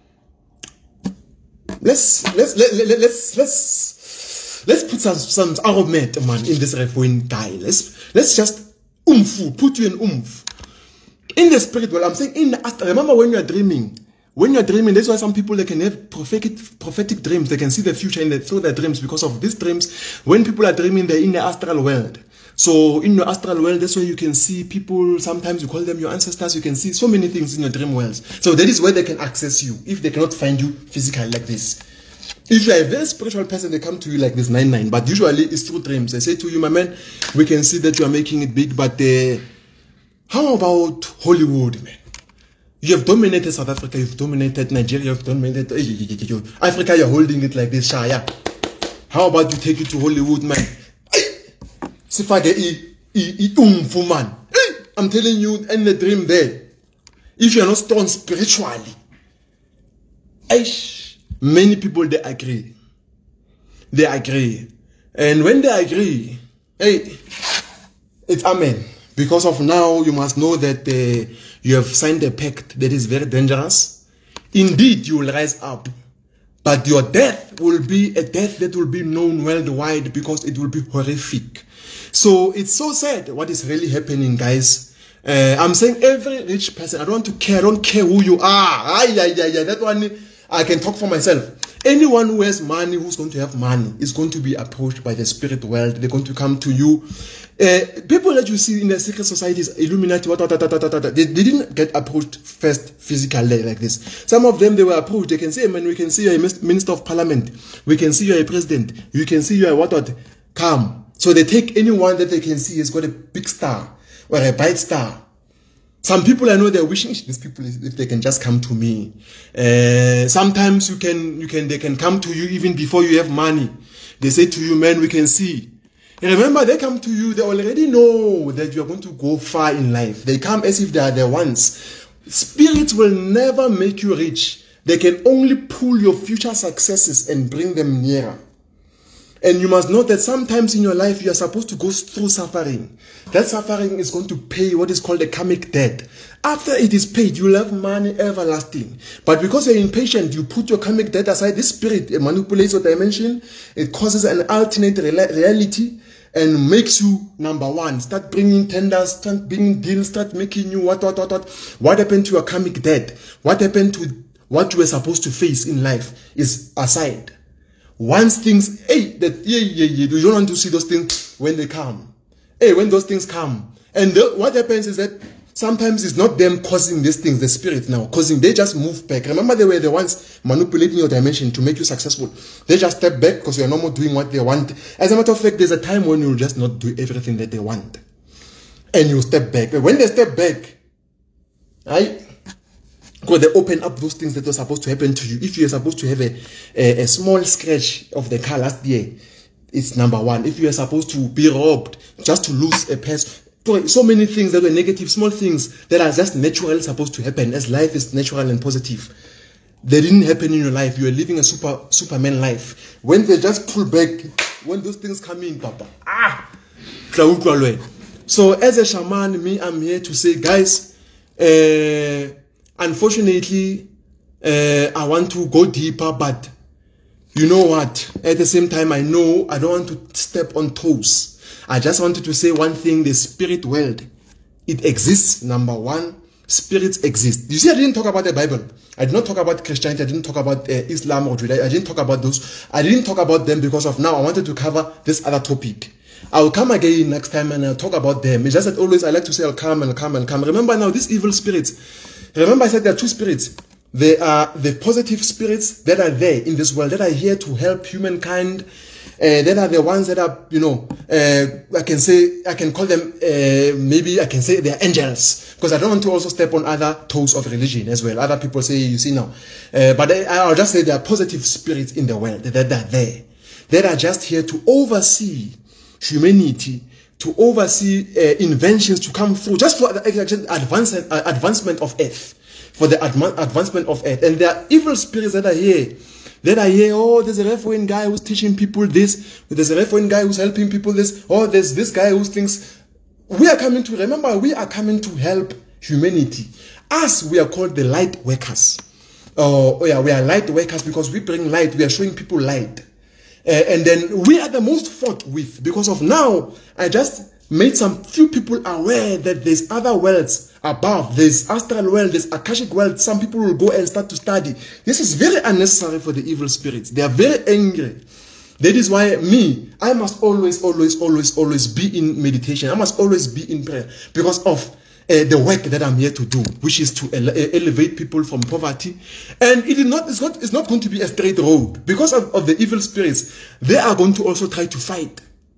Let's let's let, let, let's let's let's put some some argument, man, in this Refuin guy. Let's let's just oomph, put you in oomph. In the spirit world, I'm saying in the astral. Remember when you are dreaming. When you are dreaming, that's why some people they can have prophetic prophetic dreams. They can see the future in the, through their dreams because of these dreams. When people are dreaming, they're in the astral world. So in your astral world, that's where you can see people. Sometimes you call them your ancestors. You can see so many things in your dream worlds. So that is where they can access you if they cannot find you physically like this. If you are a very spiritual person, they come to you like this nine nine. But usually it's through dreams. They say to you, my man, we can see that you are making it big, but uh, how about Hollywood, man? You have dominated South Africa. You've dominated Nigeria. You've dominated Africa. You're holding it like this, Shaya. How about you take it to Hollywood, man? I'm telling you, in the dream there, if you are not strong spiritually, many people, they agree. They agree. And when they agree, hey, it's amen. Because of now, you must know that uh, you have signed a pact that is very dangerous. Indeed, you will rise up. But your death will be a death that will be known worldwide because it will be horrific. So it's so sad what is really happening, guys. Uh, I'm saying every rich person, I don't want to care, I don't care who you are. Ay, ay, ay, ay, that one, I can talk for myself. Anyone who has money, who's going to have money, is going to be approached by the spirit world. They're going to come to you. Uh, people that you see in the secret societies, Illuminati, what, what, what, what, what, what, they, they didn't get approached first physically like this. Some of them, they were approached. They can say, man, we can see you're a minister of parliament. We can see you're a president. You can see you're a what, what, come. So they take anyone that they can see has got a big star or a bright star. Some people, I know, they're wishing these people if they can just come to me. Uh, sometimes you can, you can, they can come to you even before you have money. They say to you, man, we can see. And remember, they come to you, they already know that you're going to go far in life. They come as if they are the ones. Spirits will never make you rich. They can only pull your future successes and bring them nearer. And you must know that sometimes in your life, you are supposed to go through suffering. That suffering is going to pay what is called a karmic debt. After it is paid, you will have money everlasting. But because you're impatient, you put your karmic debt aside. This spirit it manipulates your dimension. It causes an alternate reality and makes you, number one, start bringing tenders, start bringing deals, start making you what, what, what, what. What happened to your karmic debt? What happened to what you were supposed to face in life is aside. Once things, hey, that, yeah, yeah, yeah, you don't want to see those things when they come. Hey, when those things come. And the, what happens is that sometimes it's not them causing these things, the spirit now, causing, they just move back. Remember, they were the ones manipulating your dimension to make you successful. They just step back because you're no more doing what they want. As a matter of fact, there's a time when you'll just not do everything that they want. And you step back. But when they step back, right? Because they open up those things that were supposed to happen to you. If you're supposed to have a, a, a small scratch of the car last year, it's number one. If you are supposed to be robbed, just to lose a purse, so many things that were negative, small things that are just naturally supposed to happen as life is natural and positive. They didn't happen in your life. You are living a super Superman life. When they just pull back, when those things come in, Papa, ah! So as a shaman, me, I'm here to say, guys, uh, unfortunately, uh, I want to go deeper, but you know what? At the same time, I know I don't want to step on toes. I just wanted to say one thing, the spirit world, it exists, number one. Spirits exist. You see, I didn't talk about the Bible. I did not talk about Christianity. I didn't talk about uh, Islam or Judaism. I didn't talk about those. I didn't talk about them because of now. I wanted to cover this other topic. I'll come again next time and I'll talk about them. It's just that always I like to say I'll come and come and come. Remember now, these evil spirits. Remember I said there are two spirits. They are the positive spirits that are there in this world, that are here to help humankind. Uh, that are the ones that are, you know, uh, I can say, I can call them, uh, maybe I can say they're angels. Because I don't want to also step on other toes of religion as well. Other people say, you see now. Uh, but I, I'll just say there are positive spirits in the world that are there. That are just here to oversee humanity, to oversee uh, inventions to come through, just for the advance, uh, advancement of earth. For the adva advancement of earth. And there are evil spirits that are here. That I hear, oh, there's a Reverend guy who's teaching people this. There's a Reverend guy who's helping people this. Oh, there's this guy who thinks. We are coming to, remember, we are coming to help humanity. Us, we are called the light workers. Uh, oh yeah, we are light workers because we bring light. We are showing people light. Uh, and then we are the most fought with because of now. I just made some few people aware that there's other worlds above. There's astral world, there's Akashic world. Some people will go and start to study. This is very unnecessary for the evil spirits. They are very angry. That is why me, I must always, always, always, always be in meditation. I must always be in prayer because of uh, the work that I'm here to do, which is to ele elevate people from poverty. And it is not, it's not, it's not going to be a straight road because of, of the evil spirits. They are going to also try to fight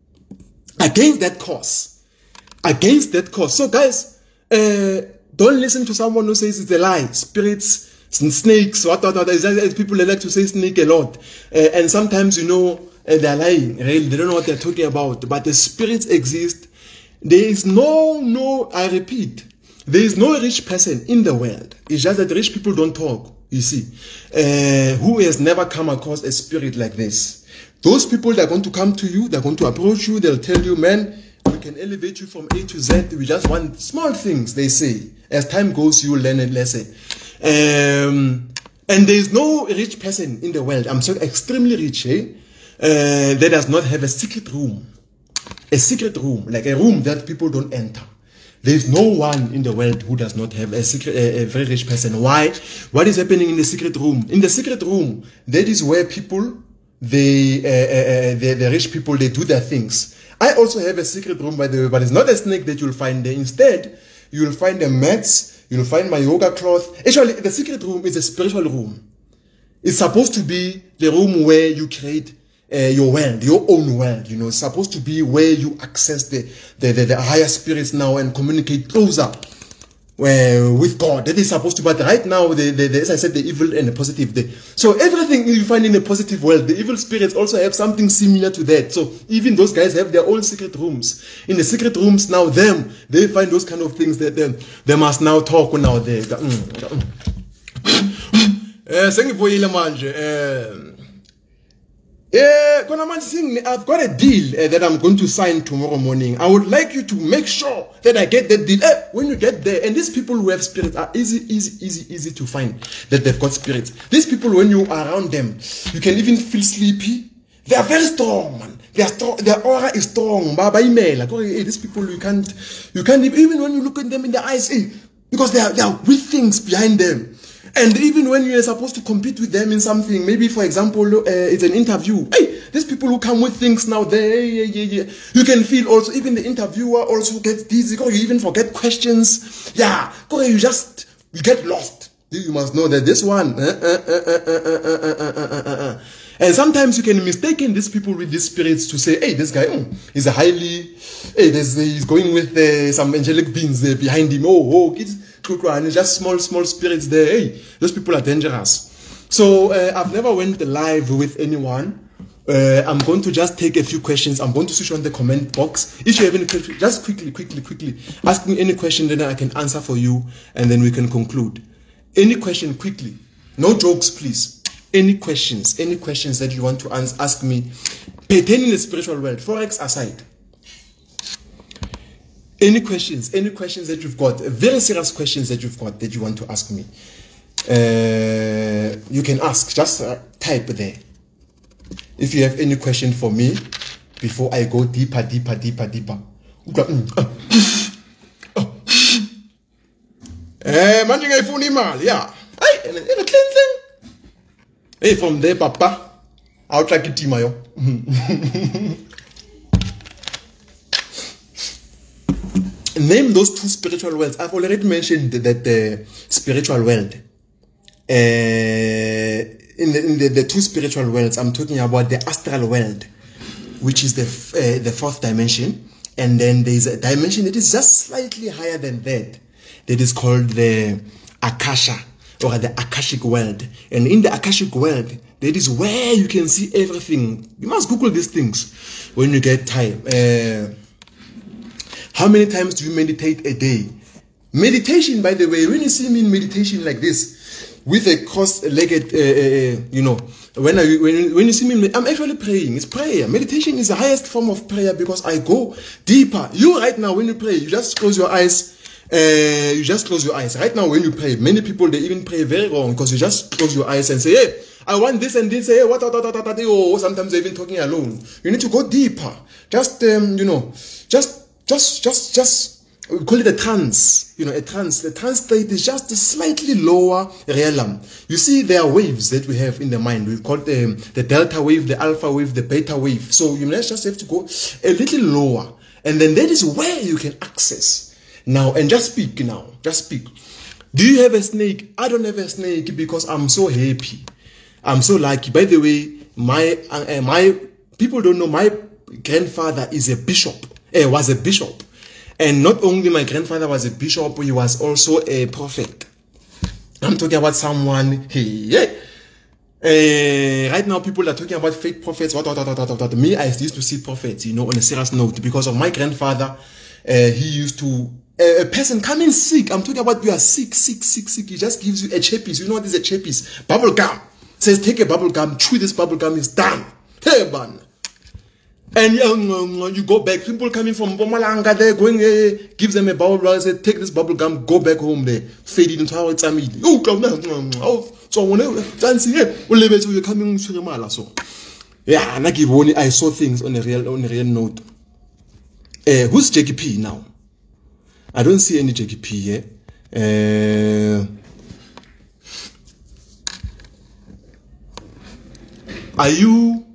against that cause. Against that cause. So guys, Uh, don't listen to someone who says it's a lie. Spirits, snakes, what, what, what. People like to say snake a lot. Uh, and sometimes, you know, uh, they're lying. Really, they don't know what they're talking about. But the spirits exist. There is no, no, I repeat, there is no rich person in the world. It's just that rich people don't talk, you see. Uh, who has never come across a spirit like this? Those people that are going to come to you, they're going to approach you, they'll tell you, man, we can elevate you from A to Z. We just want small things, they say. As time goes, you will learn a lesson. Um, and there is no rich person in the world, I'm so extremely rich, eh? Uh, that does not have a secret room. A secret room, like a room that people don't enter. There is no one in the world who does not have a secret, a, a very rich person. Why? What is happening in the secret room? In the secret room, that is where people, they, uh, uh, the, the rich people, they do their things. I also have a secret room, by the way, but it's not a snake that you'll find there. Instead, you'll find the mats, you'll find my yoga cloth. Actually, the secret room is a spiritual room. It's supposed to be the room where you create Uh, your world, your own world. You know, it's supposed to be where you access the the, the, the higher spirits now and communicate closer uh, with God. That is supposed to. But right now, the, the, the, as I said, the evil and the positive. The, so everything you find in the positive world, the evil spirits also have something similar to that. So even those guys have their own secret rooms. In the secret rooms now, them they find those kind of things that them they must now talk now. They. Thank you for your manje. Yeah, I've got a deal uh, that I'm going to sign tomorrow morning. I would like you to make sure that I get that deal. Eh, when you get there, and these people who have spirits are easy, easy, easy, easy to find that they've got spirits. These people, when you are around them, you can even feel sleepy. They are very strong, man. They are strong. Their aura is strong. Baba email. Like, hey, these people, you can't, you can't even when you look at them in the eyes, eh, because they are, they are with things behind them. And even when you are supposed to compete with them in something, maybe for example, uh, it's an interview. Hey, these people who come with things now, they, yeah, yeah, yeah. You can feel also, even the interviewer also gets dizzy, or you even forget questions. Yeah, or you just, you get lost. You must know that this one, uh, uh, uh, uh, uh, uh, uh, uh, uh, uh. And sometimes you can mistaken these people with these spirits to say, hey, this guy mm, is a highly, hey, there's, he's going with uh, some angelic beings uh, behind him. Oh, oh, it's, and just small, small spirits there. Hey, those people are dangerous. So uh, I've never went live with anyone. Uh, I'm going to just take a few questions. I'm going to switch on the comment box. If you have any questions, just quickly, quickly, quickly ask me any question, then I can answer for you, and then we can conclude. Any question, quickly. No jokes, please. Any questions, any questions that you want to ask me pertaining to the spiritual world, Forex aside. Any questions, any questions that you've got, very serious questions that you've got that you want to ask me, uh, you can ask, just uh, type there. If you have any question for me, before I go deeper, deeper, deeper, deeper. Eh, manjing ay phone mal, yeah. Hey, and a cleansing. Hey, from there, Papa, I'll try to team yo. Name those two spiritual worlds. I've already mentioned that the spiritual world. Uh, in the, in the, the two spiritual worlds, I'm talking about the astral world, which is the uh, the fourth dimension, and then there's a dimension that is just slightly higher than that. That is called the Akasha, or the Akashic world. And in the Akashic world, that is where you can see everything. You must Google these things when you get time. Uh, How many times do you meditate a day? Meditation, by the way, when you see me in meditation like this, with a cross-legged, uh, uh, you know, when, I, when, when you see me, I'm actually praying. It's prayer. Meditation is the highest form of prayer because I go deeper. You right now, when you pray, you just close your eyes. Uh, you just close your eyes. Right now, when you pray, many people, they even pray very wrong because you just close your eyes and say, hey, I want this and this. Hey, what, what, what, what, what, oh, sometimes they're even talking alone. You need to go deeper. Just, um, you know, just, Just, just, just, we call it a trance, you know, a trance. The trance state is just a slightly lower realm. You see, there are waves that we have in the mind. We've got the, the delta wave, the alpha wave, the beta wave. So you just have to go a little lower. And then that is where you can access. Now, and just speak now, just speak. Do you have a snake? I don't have a snake because I'm so happy. I'm so lucky. By the way, my, uh, my, people don't know, my grandfather is a bishop. He was a bishop, and not only my grandfather was a bishop, he was also a prophet. I'm talking about someone. Hey, yeah. Uh, right now, people are talking about fake prophets. What, what, what, what, what, what. Me, I used to see prophets, you know, on a serious note, because of my grandfather. Uh, he used to uh, a person coming sick. I'm talking about you are sick, sick, sick, sick. He just gives you a chappies. You know what is a chappies? Bubble gum. Says take a bubble gum, chew this bubble gum, is done. Hey, man. And um, you go back. People coming from Bomalanga, they're going, uh, gives them a bubble gum, say, take this bubble gum, go back home there, fade it into how it's a meeting. Oh, oh, so whenever, fancy, yeah, you're coming to the mala. So, yeah, and I give only, I saw things on a real, on a real note. Uh, who's Jackie P now? I don't see any Jackie P here. Uh, are you?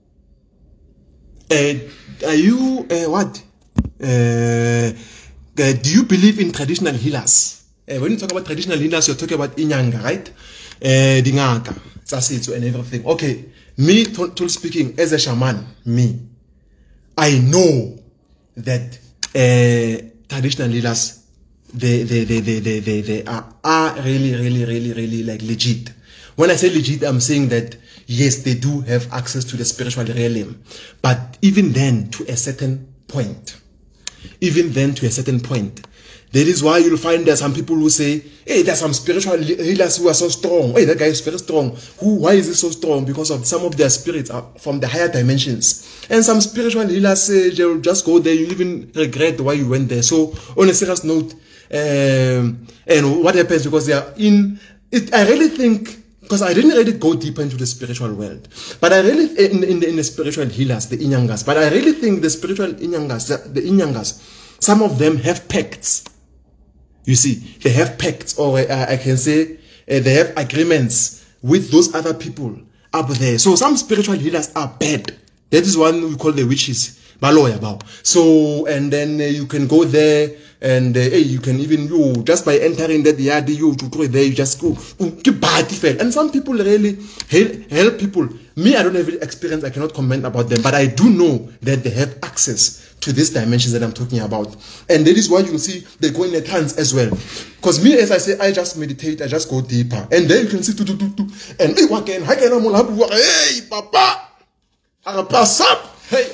Uh, are you? Uh, what? Uh, uh, do you believe in traditional healers? Uh, when you talk about traditional healers, you're talking about inyanga, right? Uh, dingaka, tsasitso, and everything. Okay, me, to, to speaking as a shaman, me, I know that uh, traditional healers, they, they, they, they, they, they, they are, are really, really, really, really like legit. When I say legit, I'm saying that yes, they do have access to the spiritual realm, but even then, to a certain point. Even then, to a certain point. That is why you'll find there are some people who say, hey, there's some spiritual healers who are so strong. Hey, that guy is very strong. Who? Why is he so strong? Because of some of their spirits are from the higher dimensions. And some spiritual healers say, they'll just go there. You even regret why you went there. So, on a serious note, um, and what happens because they are in it, I really think, because I didn't really go deeper into the spiritual world, but I really, in, in, the, in the spiritual healers, the inyangas, but I really think the spiritual inyangas, the, the inyangas, some of them have pacts. You see, they have pacts, or uh, I can say uh, they have agreements with those other people up there. So some spiritual healers are bad. That is one we call the witches. So, and then uh, you can go there, and uh, hey, you can even, you just by entering that yard, you to go there, you just go, and some people really help, help people. Me, I don't have experience, I cannot comment about them, but I do know that they have access to these dimensions that I'm talking about. And that is why you see they go in a trance as well. Because me, as I say, I just meditate, I just go deeper. And then you can see, do, do, do, do. And hey, again, hey, papa, I pass up. Hey,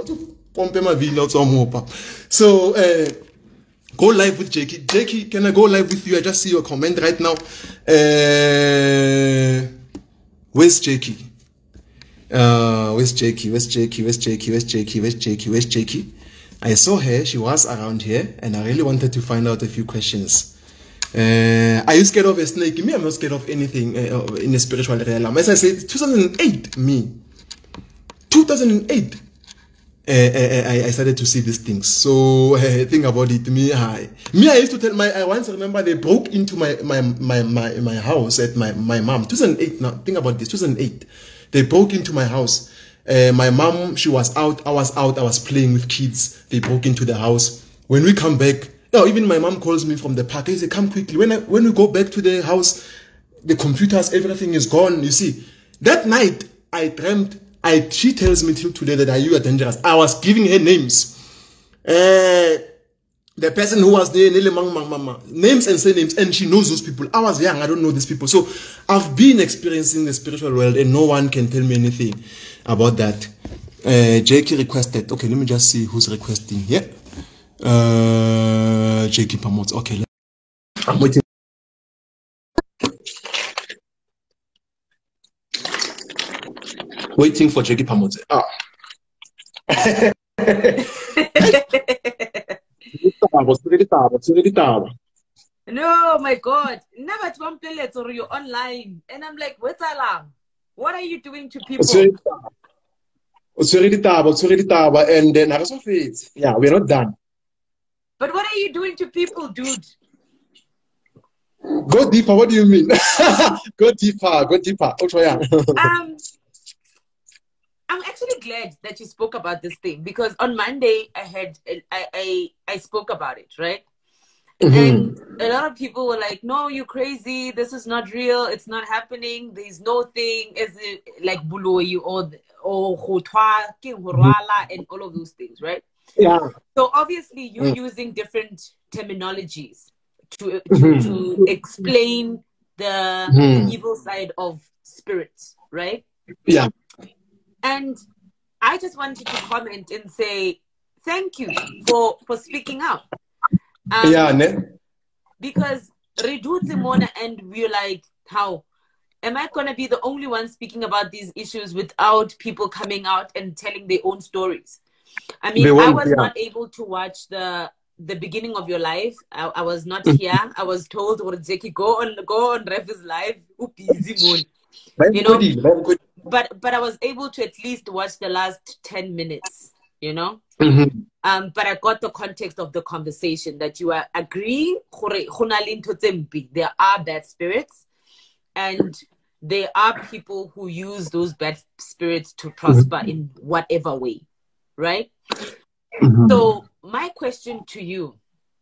so, uh, go live with Jakey. Jakey, can I go live with you? I just see your comment right now. Uh, where's Jakey? Uh, where's Jakey? Where's Jakey? Where's Jakey? Where's Jakey? Where's Jakey? Where's Jakey? I saw her. She was around here, and I really wanted to find out a few questions. Uh, are you scared of a snake? Me, I'm not scared of anything uh, in the spiritual realm. As I said, two thousand eight, me. two thousand eight. Uh, I, I started to see these things. So uh, think about it. Me, I, me, I used to tell my. I once remember they broke into my my my my, my house at my my mom. two thousand eight. Now think about this. two thousand eight. They broke into my house. Uh, my mom, she was out. I was out. I was playing with kids. They broke into the house. When we come back, no, even my mom calls me from the park. They say, "Come quickly." When I, when we go back to the house, the computers, everything is gone. You see, that night I dreamt. I, she tells me till today that you are dangerous. I was giving her names. Uh, the person who was there, names and surnames, and she knows those people. I was young, I don't know these people. So I've been experiencing the spiritual world, and no one can tell me anything about that. Uh, Jakey requested. Okay, let me just see who's requesting here. Uh, Jakey promotes. Okay, I'm waiting. Waiting for Jakey Pamote. Ah. No, my God. Never to one play or you're online. And I'm like, what's alarm? What are you doing to people? And then yeah, we're not done. But what are you doing to people, dude? Go deeper. What do you mean? Go deeper. Go deeper. um, I'm actually glad that you spoke about this thing, because on Monday I had I I, I spoke about it, right? Mm-hmm. And a lot of people were like, "No, you're crazy. This is not real. It's not happening. There's no thing as like buloi or or khotwa and all of those things, right?" Yeah. So obviously you're mm. using different terminologies to to, mm-hmm. to explain the, mm-hmm. the evil side of spirits, right? Yeah. And I just wanted to comment and say thank you for for speaking up. Um, yeah, ne? Because Redutse Mona, and we're like, how am I gonna be the only one speaking about these issues without people coming out and telling their own stories? I mean, I was yeah. not able to watch the the beginning of your life. I, I was not here. I was told, "Or Jackie, go on, go on Ref's live." You know, but but I was able to at least watch the last ten minutes. you know? Mm-hmm. Um, but I got the context of the conversation that you are agreeing there are bad spirits, and there are people who use those bad spirits to prosper mm-hmm. in whatever way, right? Mm-hmm. So my question to you,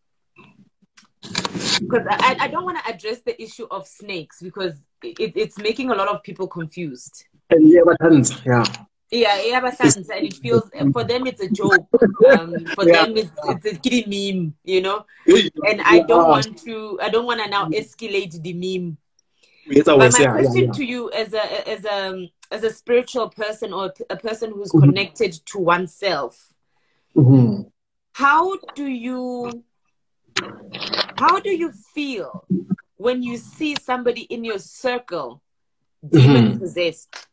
because I, I don't want to address the issue of snakes because it, it's making a lot of people confused. And yeah, but yeah. Yeah, yeah, but and it feels for them it's a joke. Um, for yeah. them it's it's a kiddie meme, you know. And I don't want to. I don't want to now escalate the meme. But my yeah, question yeah, yeah. to you, as a as a as a spiritual person or a person who's mm-hmm. connected to oneself, mm-hmm. how do you how do you feel when you see somebody in your circle demon mm-hmm. possessed?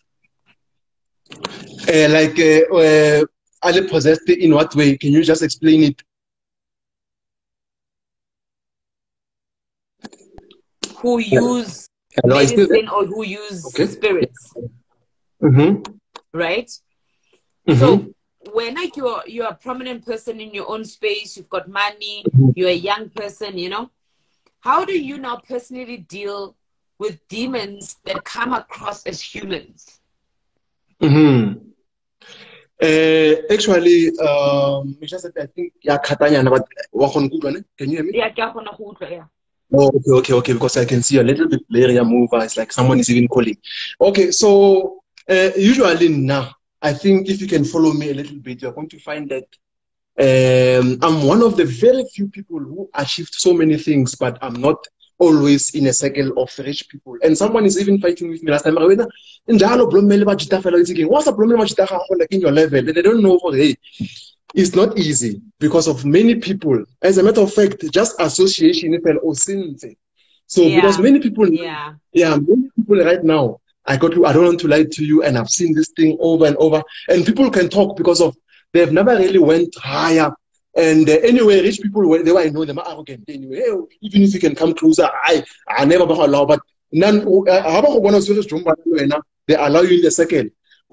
Uh, like, uh, uh, are they possessed in what way? Can you just explain it? Who use Hello, medicine or who use okay. spirits? Mm-hmm. Right? Mm-hmm. So, when like you're, you're a prominent person in your own space, you've got money, mm-hmm. you're a young person, you know, how do you now personally deal with demons that come across as humans? Mm-hmm. Uh, actually, um, I think yeah, can you hear me? Yeah, yeah. Oh, okay, okay, okay. Because I can see a little bit area move. It's like someone is even calling. Okay, so uh, usually now, I think if you can follow me a little bit, you're going to find that um, I'm one of the very few people who achieved so many things, but I'm not always in a circle of rich people. And someone is even fighting with me last time. What's the problem like in your level? And they don't know for hey, it's not easy because of many people. As a matter of fact, just association or so yeah. because many people yeah. yeah, many people right now, I got to, I don't want to lie to you, and I've seen this thing over and over. And people can talk because of they've never really went higher. And uh, anyway, rich people, they were, I know them are arrogant. Anyway, even if you can come closer, I I never allow. But none, they allow you in the second.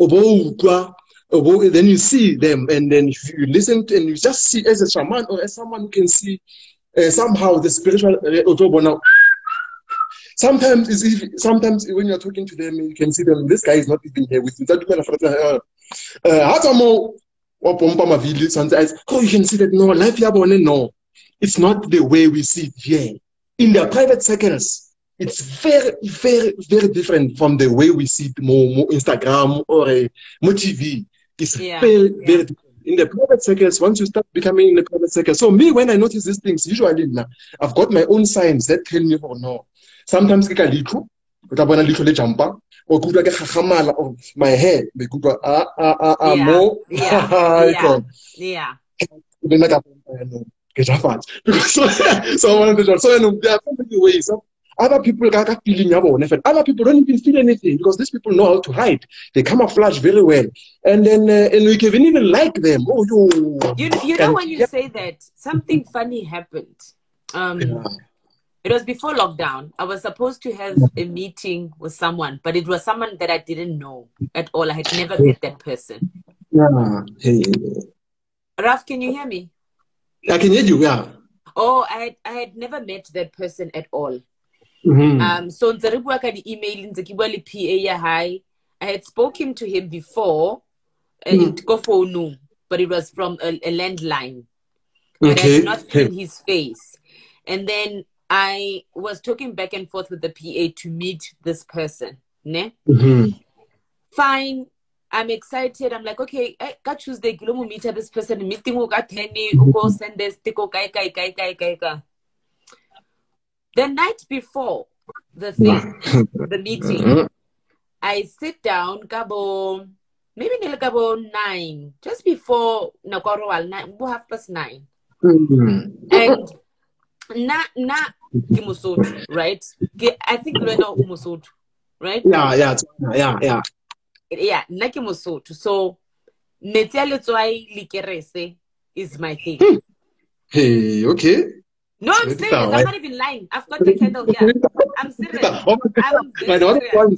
Then you see them, and then if you listen to, and you just see as a shaman or as someone who can see uh, somehow the spiritual. Uh, sometimes it's even, sometimes when you're talking to them, you can see them. This guy is not even here with you. Uh, Sometimes, oh, you can see that no life no, it's not the way we see it here. In their private circles, it's very, very, very different from the way we see it more, more Instagram or uh, more T V. It's yeah, very, yeah. very different. In the private circles, once you start becoming in the private circle. So me, when I notice these things, usually now, I've got my own signs that tell me, oh no. Sometimes I little, but I want a little jumper. Or good like a of my head, be good ah ah ah ah more yeah yeah yeah. Then like get a fat because so so there are many ways. Other people got feeling about it. Other people don't even feel anything because these people know how to hide. They camouflage very well, and then uh, and we can even like them. Oh, you you, you know when you yeah. say that something funny happened. Um. Yeah. It was before lockdown. I was supposed to have a meeting with someone, but it was someone that I didn't know at all. I had never met that person. Yeah. Hey. Raf, can you hear me? I can hear you, yeah. Oh, I had, I had never met that person at all. Mm-hmm. Um, so the email P A hi. I had spoken to him before uh, mm-hmm. in but it was from a, a landline. But okay. I had not seen his face. And then I was talking back and forth with the P A to meet this person. Ne? Mm-hmm. Fine. I'm excited. I'm like, okay, I got Tuesday, Gilomo meet this person, meeting who got Lenny, who go send this, tiko kai kai kai kai kai kai. The night before the thing, the meeting, I sit down, Gabo, maybe nearly Gabo nine, just before Nagoro nine, half past nine. Mm-hmm. And na na Kimusotu, right? I think we know Umusotu, right? Yeah, yeah, yeah, yeah. Yeah, na Kimusotu. So Netialetswai Likerese is my thing. Hey, okay. No, I'm serious. I'm not even lying. I've got the candle here. I'm serious. I'm serious.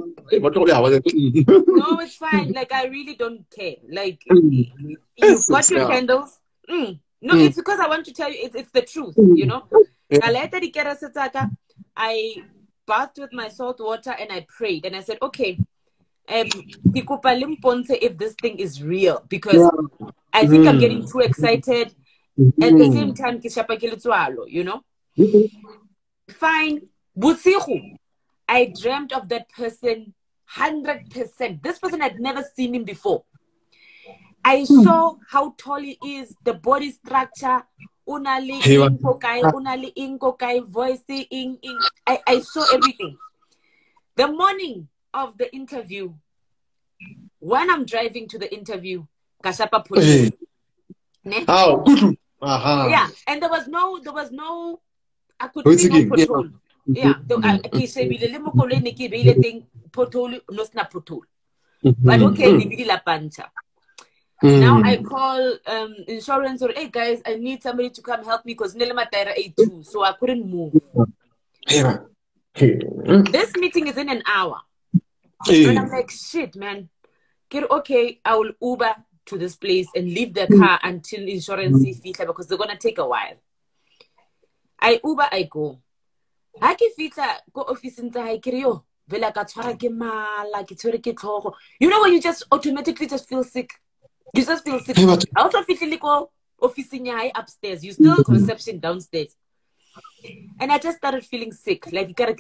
No, it's fine. Like, I really don't care. Like, you've got your candles. Mm. No, mm. It's because I want to tell you, it's, it's the truth, you know? Yeah. I bathed with my salt water and I prayed. And I said, okay, um, if this thing is real. Because yeah. I think mm. I'm getting too excited. Mm-hmm. At the same time, you know? Mm-hmm. Fine. Busihu. I dreamt of that person one hundred percent. This person had never seen him before. I saw how tall he is, the body structure, unali inkokai, unali inkokai, voice in, in. I, I saw everything. The morning of the interview, when I'm driving to the interview, Kashapa put hey. Oh, good. Uh-huh. Yeah, and there was no, there was no, I could see no pothole. Yeah, but okay, la pancha. Mm. Now I call um, insurance or, hey guys, I need somebody to come help me because Nelema Taira A two, so I couldn't move. Yeah. This meeting is in an hour. Yeah. And I'm like, shit, man. Okay, I will Uber to this place and leave the car until insurance is fitla because they're going to take a while. I Uber, I go. Haki fitla go office in Tahaikirio. You know when you just automatically just feel sick? You just feel sick. I also feel like office in your upstairs. You still have reception downstairs. And I just started feeling sick. Like, whatever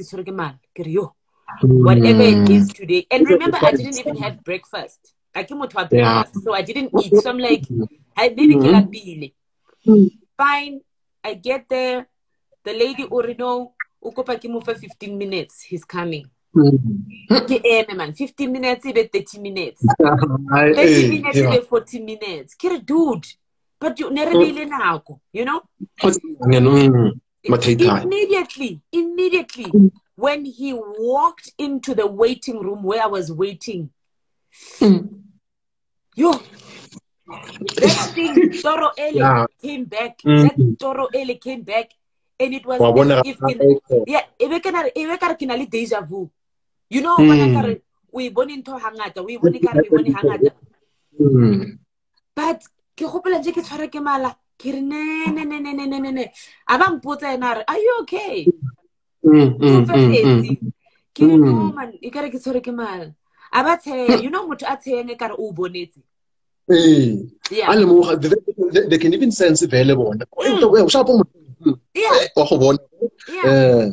it is today. And remember, I didn't even have breakfast. I came out to have breakfast, yeah. So I didn't eat. So I'm like, I maybe mm-hmm. Fine. I get there. The lady already know, Ukopakimu for fifteen minutes. He's coming. Mm-hmm. Man, fifteen minutes, even thirty minutes. thirty minutes, even forty minutes. Kira dude. But you never really know, you know? Immediately, immediately, when he walked into the waiting room where I was waiting, mm. yo, that thing, Toro Ele yeah. came back. Mm. That Toro Ele came back, and it was well, as if, in, yeah, it deja vu. You know, mm. we born into hangata, we born into hangata. But are you okay? Mm, mm, mm, mm. Man, you gotta get sorry, man. About you know what I say, and yeah, they can even sense available. Yeah, yeah.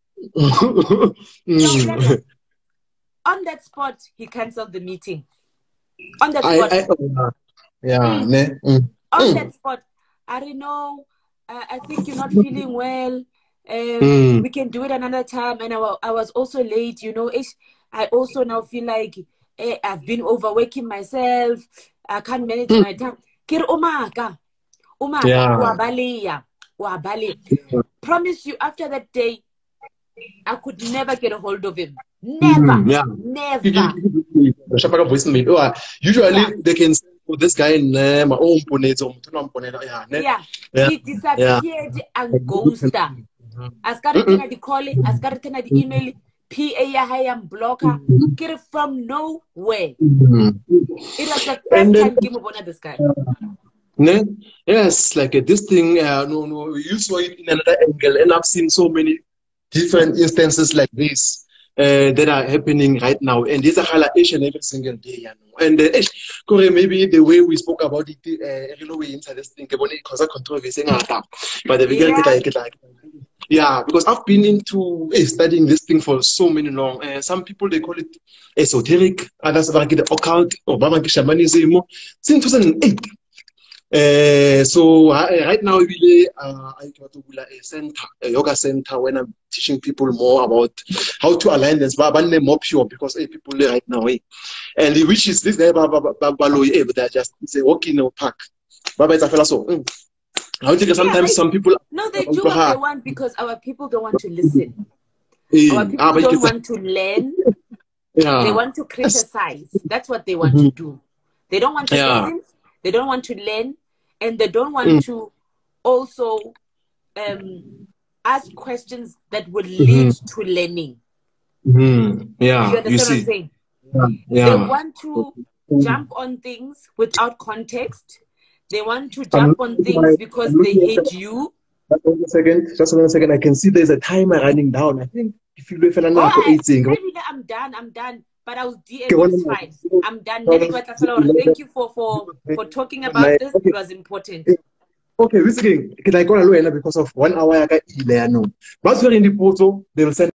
On that spot, he cancelled the meeting. On that spot. I, I, uh, yeah. Mm. Mm. On mm. that spot, I don't know. Uh, I think you're not feeling well. Um, mm. We can do it another time. And I, I was also late, you know. I also now feel like eh, I've been overworking myself. I can't manage mm. my time. Kir umaka. Umaka. Yeah. Wabali. Wabali. Yeah. Promise you, after that day, I could never get a hold of him. Never. Mm, yeah. Never. Usually yeah. they can say, oh, this guy in uh, my own yeah. yeah. He disappeared yeah. and ghosted. As got to the call, as got to the email, P A I am blocker, get it from nowhere. Mm-hmm. It was the first then, time Kim Bona this guy. Uh, yes, like uh, this thing, uh, no, no, you saw it in another angle, and I've seen so many different instances like this uh, that are happening right now, and these are halation every single day, you know. And uh, maybe the way we spoke about it, uh, you know, we inside this thing, it causes controversy, but the bigger yeah. yeah, because I've been into uh, studying this thing for so many long. Uh, some people they call it esoteric, others like the occult or shamanism. Since two thousand eight. Uh, so uh, right now we uh, I go to a center, a yoga center, when I'm teaching people more about how to align this, but more pure because uh, people right now, uh, and which is this guy, they're just say walking in a park. Baba is a fellow so. Mm. I think sometimes yeah, they, some people no, they do what they want because our people don't want to listen. Yeah. Our people ah, don't want to learn. Yeah. They want to criticize. That's what they want mm-hmm. to do. They don't want to yeah. listen. They don't want to learn, and they don't want mm. to also um, ask questions that would lead mm-hmm. to learning. Mm-hmm. Yeah, you understand you what see. I'm saying? Yeah. Yeah. They want to jump on things without context. They want to jump I'm, on things my, because they hate you. Just one second. Just one second. I can see there's a timer running down. I think if you look at oh, I, maybe I'm done. I'm done. But I'll D M you. It's fine. I'm done. Thank you for for for talking about this. It was important. Okay, this thing. Can I go alone because of one hour? I got no. But when in the photo, they will send.